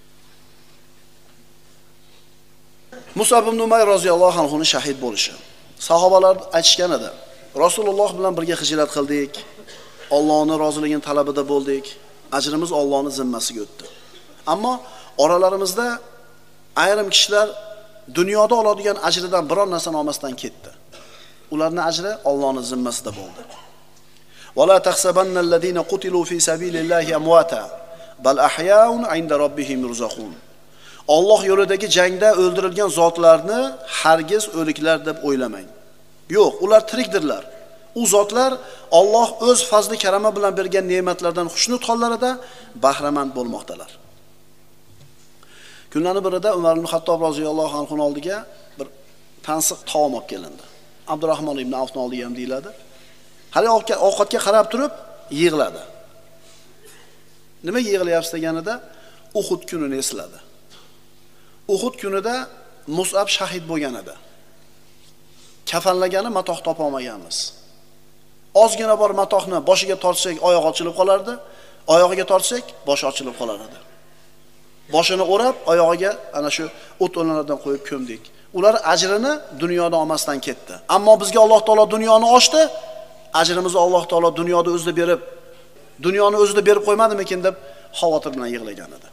S1: Musab ibn Umayr roziyallohu anhu ning shahid bo'lishi. Sahobalar aytishgan edi. Rasululloh bilan birga hijrat qildik. Allohning roziligining talabida bo'ldik. Ajrimiz Allohning zimmasiga o'tdi. Ammo oralarimizda ayrim kishilar dunyoda oladigan ajridan biror narsani olmasdan ketdi. Ularning ajri Allohning zimmasida bo'ldi. Va la tahsabannallazina qutilu fi sabilillahi amwata bal ahya'un 'inda rabbihim yurzaqun. Alloh yo'lidagi jangda o'ldirilgan zotlarni hargiz o'liklar deb o'ylamang. Yo'q, ular tirikdirlar. U zotlar Alloh o'z fazli karama bilan bergan ne'matlardan xushnud hollarida bahramand bo'lmoqdalar. Kunlarning birida Umar ibn Xattob roziyallohu anhu oldiga bir tansiq taom olib kelindi. Abdurrahmon ibn Avfning oldiga ham deyiladi. Hali ovqatga qarab turib yig'ladi. Nima yig'layapsiz deganida Uhud kunini esladi. Uhud kunida Mus'ab shahid bo'lgan edi. Kafanlagani matoh topa olmaganmiz. Ozgina bor matohni boshiga tortsak oyog'i ochilib qolardi, oyog'iga tortsak boshi ochilib qolar edi. Boshini o'rab, oyog'iga ana shu o't o'lanlardan qo'yib ko'mdik. Ular ajrini dunyodan olmasdan ketdi. Ammo bizga Alloh taolo dunyoni ochdi, ajrimizni Alloh taolo dunyoda o'zida berib, dunyoni o'zida berib qo'ymadimikin deb xavotir bilan yig'lagan edi.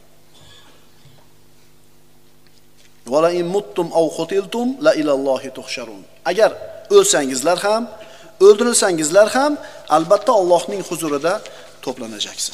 S1: Wala in muttum aw qutiltum la ilallohi tuhsharun. Agar o'lsangizlar ham, o'ldirilsangizlar ham albatta Allohning huzurida to'planajaksiz.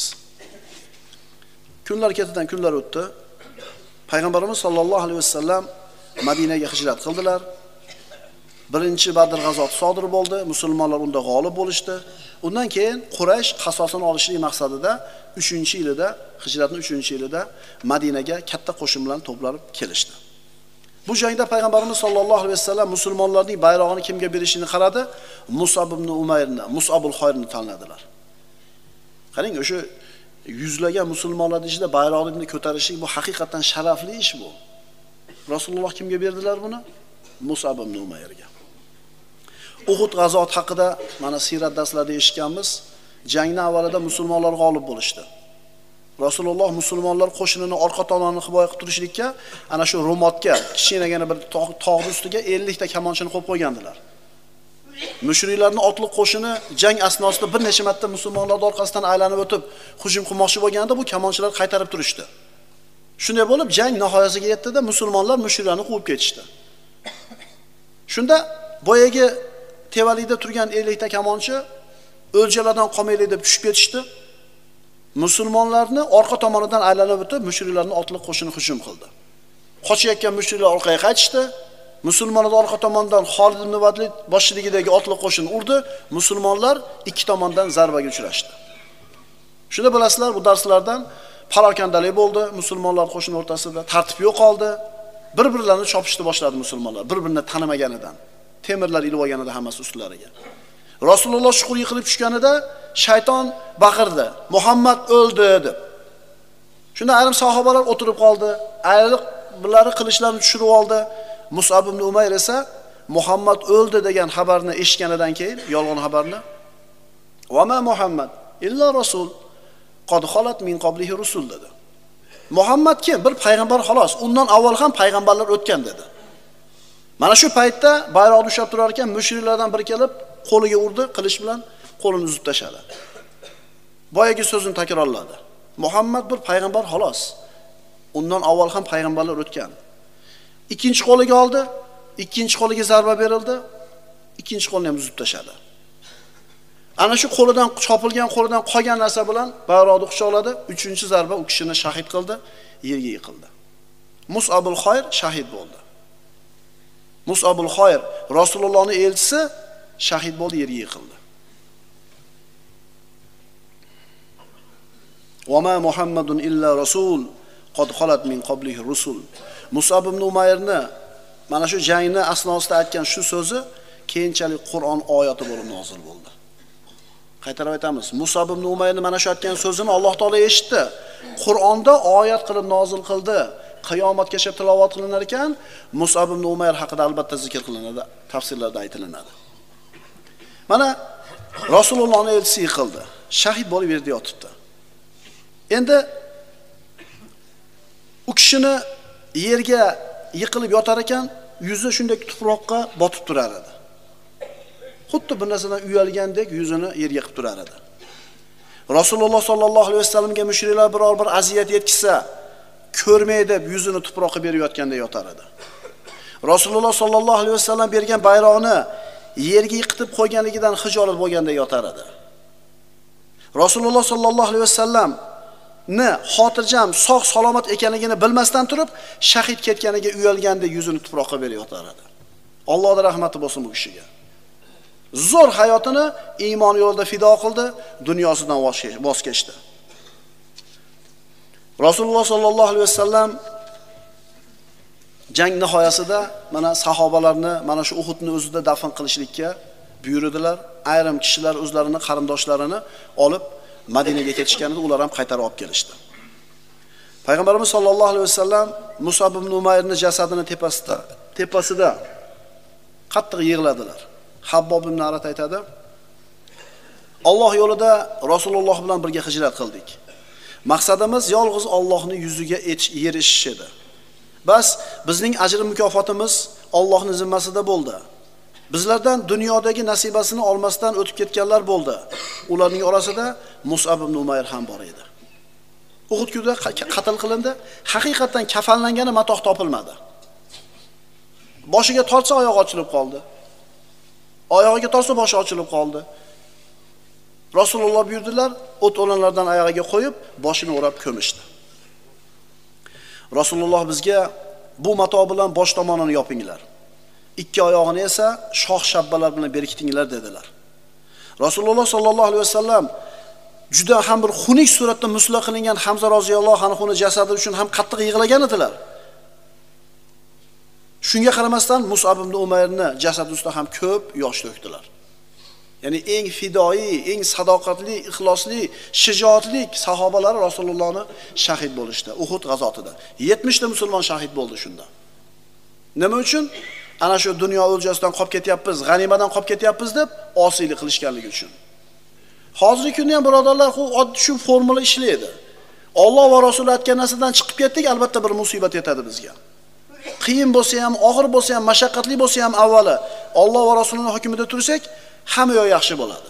S1: Kunlar ketidan kunlar o'tdi. Payg'ambarimiz sollallohu alayhi vasallam Madinaga hijrat qildilar. Birinchi Badr g'azoti sodir bo'ldi. Musulmonlar unda g'olib bo'lishdi. Undan keyin Quraysh qasosini olishlik maqsadida 3-yilida, hijratning 3-yilida Madinaga katta qo'shin bilan to'planib kelishdi. Bu jangda payg'ambarimiz sollallohu alayhi vasallam musulmonlarning bayrog'ini kimga berishini qaradi? Mus'ab ibn Umayrni, Mus'abul Xoyrni tanladilar. Qarang, o'sha yuzlagan musulmonlarning ichida bayroqni ko'tarishlik bu haqiqatan sharafli ish bu. Rasululloh kimga berdilar buni? Mus'ab ibn Umayrga. Uhud g'azoti haqida mana sirat darslarida eshitganmiz. Jangning avvalida musulmonlar g'olib bo'lishdi. Rasululloh musulmonlar qo'shinini orqa tomonini himoya qilib turishlikka ana shu rumotga, kichkinagina bir tog' ustiga 50 ta kamonchini qo'yib qo'ygandilar. Mushriklarning otliq qo'shini jang asnosida bir necha marta musulmonlar orqasidan aylanib o'tib hujum qilmoqchi bo'lganda bu kamonchilar qaytarib turishdi. Shunday bo'lib jang nihoyasiga yetdi-da, musulmonlar mushriklarni quvib ketishdi. Shunda boyagi tevalikda turgan 50 ta kamonchi o'ljalardan qolmaylik deb tushib ketishdi. Musulmonlarni orqa tomonidan aylanib o'tib mushriklarning otliq qo'shini hujum qildi. Qochayotgan mushriklar orqaga qaytishdi. Musulmonlar orqa tomondan Xolid ibn Valid boshchiligidagi otliq qo'shin urdi. Musulmonlar ikki tomondan zarbaga uchrashdi. Shunda bilasizlar, bu darslardan parokandalik bo'ldi musulmonlar qo'shin o'rtasida, tartib yo'qoldi. Bir-birlarini chopishni boshladi musulmonlar, bir-birini tanimaganidan. Temirlar ilib olganida hammasi ustlariga. Rasululloh shukur yiqilib tushganida shayton baqirdi. Muhammad o'ldi deb. Shunda ayrim sahobalar o'tirib qoldi. Ayrimlari qilichlarini tushirib oldi. Mus'ab ibn Umayr esa Muhammad o'ldi degan xabarni eshitganidan keyin, yolg'on xabarni, "Va ma Muhammad illa rasul, qad xolat min qablihi rusul" dedi. Muhammad kim? Bir payg'ambar xolos. Undan avval ham payg'ambarlar o'tgan dedi. Mana shu paytda bayroqni ushlab turar ekan, mushriklardan biri kelib qo'liga urdi, qilich bilan qo'lini uzib tashladi. Boyagi so'zini takrorladi. Muhammad bir payg'ambar xolos. Undan avval ham payg'ambarlar o'tgan. Ikkinchi qo'liga oldi, ikkinchi qo'liga zarba berildi, ikkinchi qo'lini ham uzib tashladi. Ana shu qo'lidan chopilgan qo'lidan qolgan narsa bilan bayroqni quchoqladi, 3-zarba u kishini shahid qildi, yerga yiqildi. Mus'abul Xoyr shahid bo'ldi. Mus'abul Xoyr Rasulullohning elchisi shahid bo'ldi, yerga yiqildi. "Va ma Muhammadun illa rasul, qad xolat min qablihi rusul." Mus'ab ibn Umayrni mana shu jangni asnosida aytgan shu so'zi keyinchalik Qur'on oyati bo'lib nozil bo'ldi. Qaytarib aytamiz, Mus'ab ibn Umayrni mana shu aytgan so'zini Alloh taolo eshitdi. Qur'onda oyat qilib nozil qildi. Qiyomatgacha tilovat qilinar ekan, Mus'ab ibn Umayr haqida albatta zikr qilinadi, tafsirlarda aytilinadi. Mana Rasulullohning elchisi yiqildi, shahid bo'lib yerda yotibdi. Endi u kishini yerga yiqilib yotar ekan, yuzi shunday tuproqqa botib turar edi. Xuddi bir narsadan uyalgandek yuzini yerga qilib turar edi. Rasululloh sollallohu alayhi vasallamga mushriklar biror bir aziyat yetkizsa, ko'rmay deb yuzini tuproqqa berib yotganda yotar edi. Rasululloh sollallohu alayhi vasallam bergan bayroqni yerga yiqitib qo'yganligidan hijolat bo'lganda yotar edi. Rasululloh sollallohu alayhi vasallam xotirjam, sog' salomat ekanligini bilmasdan turib, shahid ketganiga uyalganda yuzini tuproqqa berib yotar edi. Allohning rahmati bo'lsin bu kishiga. Zo'r hayotini iymon yo'lida fido qildi, dunyosidan voz kechdi. Rasululloh sollallohu alayhi vasallam jang nihoyasida mana sahobalarni mana shu Uhudni o'zida dafn qilishlikka buyurdilar. Ayrim kishilar o'zlarining qarindoshlarini olib Madinaga ketishganida ular ham qaytarib olib kelishdi. Payg'ambarimiz sollallohu alayhi vasallam Musab ibn Umayrning jasadini tepasida qattiq yig'ladilar. Habbob ibn Arat aytadi: Alloh yo'lida Rasululloh bilan birga hijrat qildik. Maqsadimiz yolg'iz Allohning yuziga erishish edi. Bas bizning ajr mukofotimiz Allohning zimmasida bo'ldi. Bizlardan dunyodagi nasibasini olmasdan o'tib ketganlar bo'ldi. Ularning orasida Musab ibn Umayr ham bor edi. Uhudda qatl qilindi. Haqiqatan kafanlangani matoh topilmadi. Boshiga tortsa oyog'i ochilib qoldi. Oyog'iga tortsa boshi ochilib qoldi. Rasululloh buyurdilar, o't o'lanlardan oyog'iga qo'yib, boshini o'rab ko'mishdi. Rasululloh bizga bu mato bilan bosh tomonini yopinglar. Ikki oyog'ini esa shoh shabbalar bilan berkitinglar dedilar. Rasululloh sollallohu alayhi vasallam juda ham bir xunuk suratda musla qilingan Hamza roziyallohu anhuning jasadi uchun ham qattiq yig'lagan edilar. Shunga qaramasdan Musab ibn Umayrni jasadi ustida ham ko'p yosh to'kdilar. Ya'ni eng fidoi, eng sadoqatli, ixlosli, shijoatli sahobalar Rasulullohni shahid bo'lishdi Uhud g'azotida. 70 ta musulmon shahid bo'ldi shunda. Nima uchun? Ana shu dunyo o'ljasidan qolib ketyapmiz, g'animadan qolib ketyapmiz deb osiylik qilishganligi uchun. Hozirgi kunda ham birodarlar, oddiy shu formula ishlaydi. Alloh va Rasul aytgan narsadan chiqib ketdik, albatta bir musibat yetadi bizga. Qiyin bo'lsa ham, og'ir bo'lsa ham, mashaqqatli bo'lsa ham avvalo Alloh va Rasulining hukmida tursak, hamma yo'q yaxshi bo'ladi.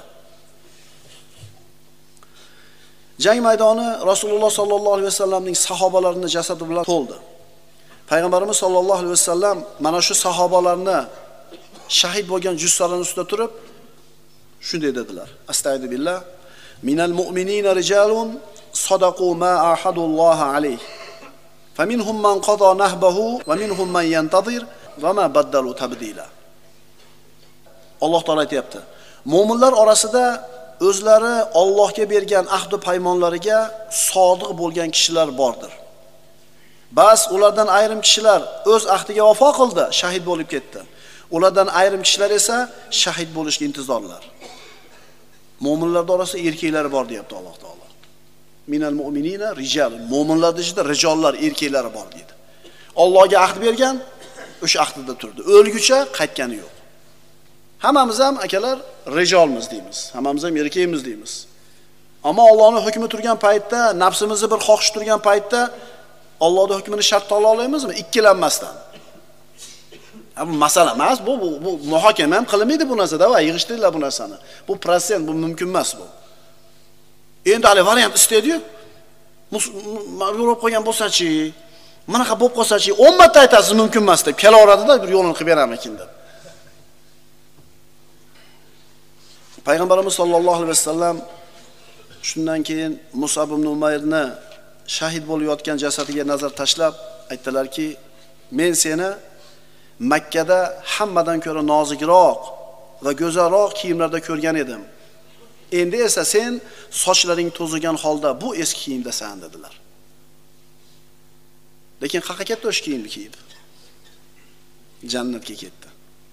S1: Jang maydoni Rasululloh sollallohu alayhi vasallamning sahobalarining jasadi bilan to'ldi. Payg'ambarimiz sollallohu alayhi vasallam mana shu sahobalarni shahid bo'lgan jussalarini ustida turib shunday dedilar: Astagfirullah, minal mu'minina rijalun sadaqu ma ahadulloh alayh. Faminhum man qada nahbahu va minhum man yantazir va ma baddalu tabdila. Alloh taolo aytayapti: Mo'minlar orasida o'zlari Allohga bergan ahd va paymonlariga sodiq bo'lgan kishilar bordir. Bas ulardan ayrim kishilar o'z ahdiga vafo qildi, shahid bo'lib ketdi. Ulardan ayrim kishilar esa shahid bo'lishga intizorlar. Mo'minlar orasida erkaklar bor deyapti Alloh taolo. Minal mu'minina rijal. Mo'minlarda ichida rijollar, erkaklari bor deydi. Allohga ahd bergan, o'sha ahdida turdi. O'lguncha qaytgani yo'q. Hammamiz ham akalar rijolmiz deymiz. Hammamiz ham erkakmiz deymiz. Ammo Allohning hukmi turgan paytda, nafsimizni bir xohish turgan paytda Allohning hukmini shart ola olamizmi? Ikkilanmasdan. Bu masala emas, bu muhokama ham qilinmaydi bu narsada va yig'ishtiringlar bu narsani. Bu prosent, bu mumkin emas bu. Endi hali variant istaydi-yu. Yo'lib qo'ygan bo'lsa-chi, bunaqa bo'lib qolsa-chi, 10 marta aytasiz mumkin emas deb kelaveradida bir yo'lini qilib beraman deb. Payg'ambarimiz sollallohu alayhi vasallam shundan keyin Musab ibn Umayrni shahid bo'layotgan jasadiga nazar tashlab aytdilarki, men seni Makkada hammadan ko'ra nozikroq va go'zalroq kiyimlarda ko'rgan edim. Endi esa sen sochlaring to'zigan holda bu eski kiyimdasan dedilar. Lekin qayerga ketdi o'sha kiyimni kiyib? Jannatga ketdi.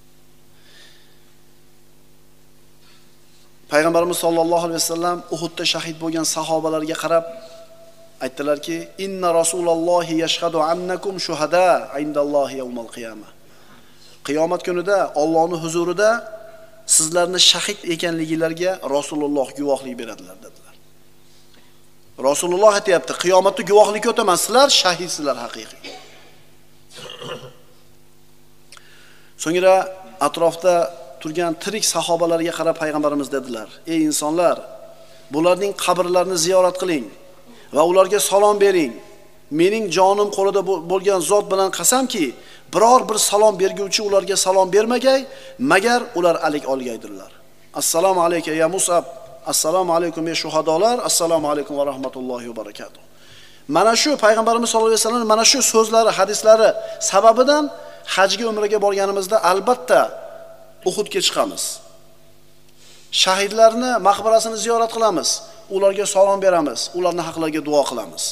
S1: Payg'ambarimiz sollallohu alayhi vasallam Uhudda shahid bo'lgan sahobalarga qarab aytdilarki, inna Rasulullohi yashhadu annakum shuhada indallohi yawmal qiyamah. Qiyomat kunida Allohning huzurida sizlarni shahid ekanligingilarga Rasululloh guvohlik beradilar dedilar. Rasululloh aytayapti, qiyomatda guvohlik o'taman, sizlar shahidsizlar haqiqiy. So'ngra atrofda turgan tirik sahobalarga qarab payg'ambarimiz dedilar: "Ey insonlar, bularning qabrlarini ziyorat qiling va ularga salom bering. Mening jonim qo'lida bo'lgan zot bilan qasamki, biror bir salom berguvchi ularga salom bermagay, magar ular alik olgaydirlar. Assalomu alayka ya Musab Assalomu alaykum ey shuhadolar, assalomu alaykum va rahmatullohi va barakatuh. Mana shu payg'ambarimiz sollallohu alayhi vasallam mana shu so'zlari, hadislari sababidan hajga, umraga borganimizda albatta Uhudga chiqamiz. Shahidlarni maqbarasini ziyorat qilamiz, ularga salom beramiz, ularning haqlariga duo qilamiz.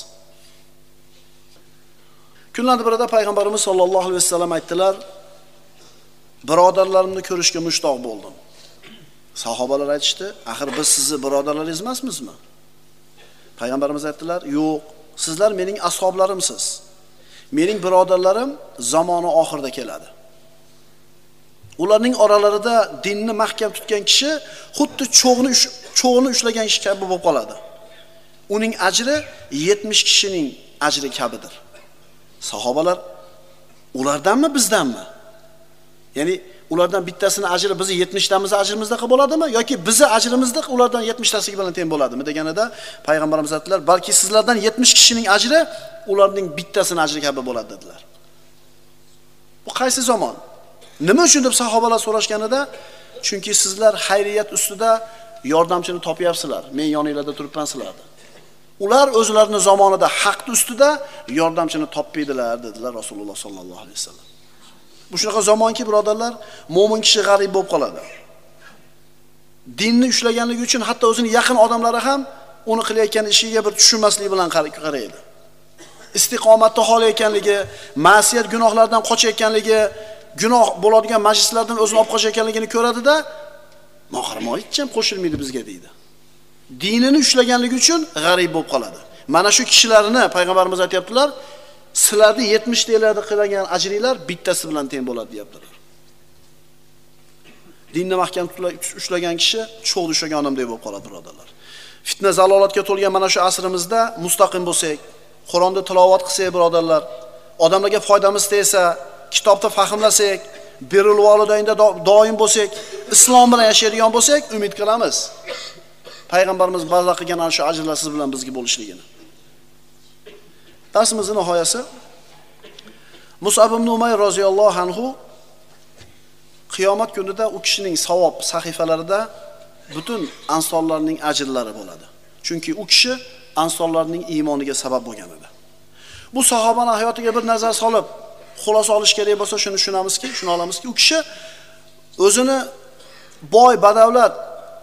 S1: Kunlardan birida payg'ambarimiz sollallohu alayhi vasallam aytdilar: "Birodarlarimni ko'rishga mushtoq bo'ldim." Sahobalar aytishdi: "Axir biz sizni birodarlaringiz emasmizmi?" Payg'ambarimiz aytdilar: "Yo'q, sizlar mening ashoblarimsiz. Mening birodarlarim zamoni oxirida keladi. Ularning oralarida dinni mahkam tutgan kishi xuddi cho'g'ni ushlagan kishi kabi bo'lib qoladi. Uning ajri 70 kishining ajri kabidir." Sahobalar: "Ulardanmi, bizdanmi?" Ya'ni ulardan bittasini ajri bizni 70 tamiz ajrimizda bo'ladimi yoki bizni ajrimizda ulardan 70 tasiga bilan teng bo'ladimi deganida payg'ambarimiz aytdilar: "Balki sizlardan 70 kishining ajri ularning bittasini ajri kabi bo'ladi" dedilar. Bu qaysi zamon? Nima uchun deb sahobalar so'rashganida, chunki sizlar xayriyat ustida yordamchini topyapsizlar. Men yoningizda turibman sizlarda. Ular o'zlarining zamonida haq ustida yordamchini topmaydilar dedilar Rasululloh sollallohu alayhi vasallam. Bu shunaqa zamonki birodarlar, mo'min kishi g'arib bo'lib qoladi. Dinni ushlaganligi uchun hatto o'zining yaqin odamlari ham uni qilayotgan ishiga bir tushunmaslik bilan qaraydi. Istiqomatda hol ekanligi, ma'siyat gunohlardan qochayotganligi, gunoh bo'ladigan majlislardan o'zini olib qochayotganligini ko'radi-da, "Mo'xirmoyitcham qo'shilmaydi bizga" deydi. Dinini ushlaganligi uchun g'arib bo'lib qoladi. Mana shu kishilarni payg'ambarimiz aytibdilar: "Sizlarning 70 talarda qilgan ajringlar bittasi bilan teng bo'ladi" deyaptilar. Dinni mahkam ushlagan kishi cho'g'da ushlagan odamdek bo'lib qoladi birodarlar. Fitna zalolatga to'lgan mana shu asrimizda mustaqim bo'lsak, Qur'onni tilovat qilsak birodarlar, odamlarga foydamiz tegsa, kitobni fahmlasak, birrul volidaynda doim bo'lsak, islom bilan yashaydigan bo'lsak, umid qilamiz payg'ambarimiz va'da qilgan ana shu ajrlar siz bilan bizga bo'lishligini. Darsimizning nihoyasi Mus'ab ibn Umayr roziyallohu anhu qiyomat kunida u kishining savob sahifalarida butun ansorlarning ajrlari bo'ladi. Chunki u kishi ansorlarning iymoniga sabab bo'lgan edi. Bu sahobaning hayotiga bir nazar solib, xulosa olish kerak bo'lsa, shuni shuna olamizki, u kishi o'zini boy, badavlat,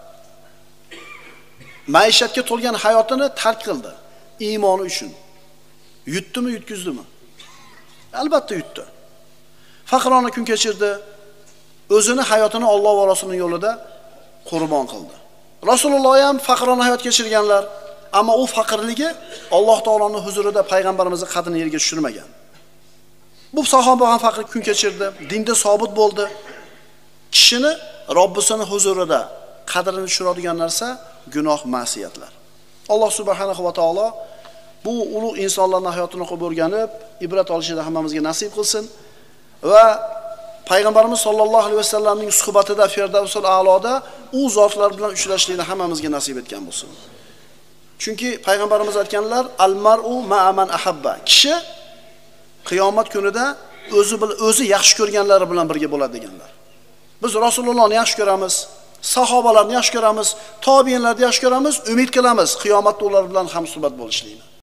S1: maishatga to'lgan hayotini tark qildi iymoni uchun. Yutdimi, yutkizdimi? Albatta yutdi. Faqrona kun kechirdi. O'zini hayotini Alloh va Rasulining yo'lida qurbon qildi. Rasululloh ham faqrona hayot kechirganlar, ammo u faqirligi Alloh taoloning huzurida payg'ambarimizning qadrini yerga tushirmagan. Bu sahoba ham faqir kun kechirdi, dinda sobit bo'ldi. Kishini Robbisining huzurida qadrini tushiradigan narsa gunoh, ma'siyatlar. Alloh subhanahu va taolo bu ulug' insonlarning hayotini o'qib o'rganib, ibrat olishni hammamizga nasib qilsin va payg'ambarimiz sollallohu alayhi vasallamning suhbatida Firdavsul a'loda u zotlar bilan uchrashlikni hammamizga nasib etgan bo'lsin. Chunki payg'ambarimiz aytganlar: "Al-mar'u ma'a man ahabba." Kishi qiyomat kunida o'zi yaxshi ko'rganlari bilan birga bo'ladi deganlar. Biz Rasulullohni yaxshi ko'ramiz, sahobalarni yaxshi ko'ramiz, tobiinlarni yaxshi ko'ramiz, umid qilamiz qiyomatda ular bilan ham suhbat bo'lishligini.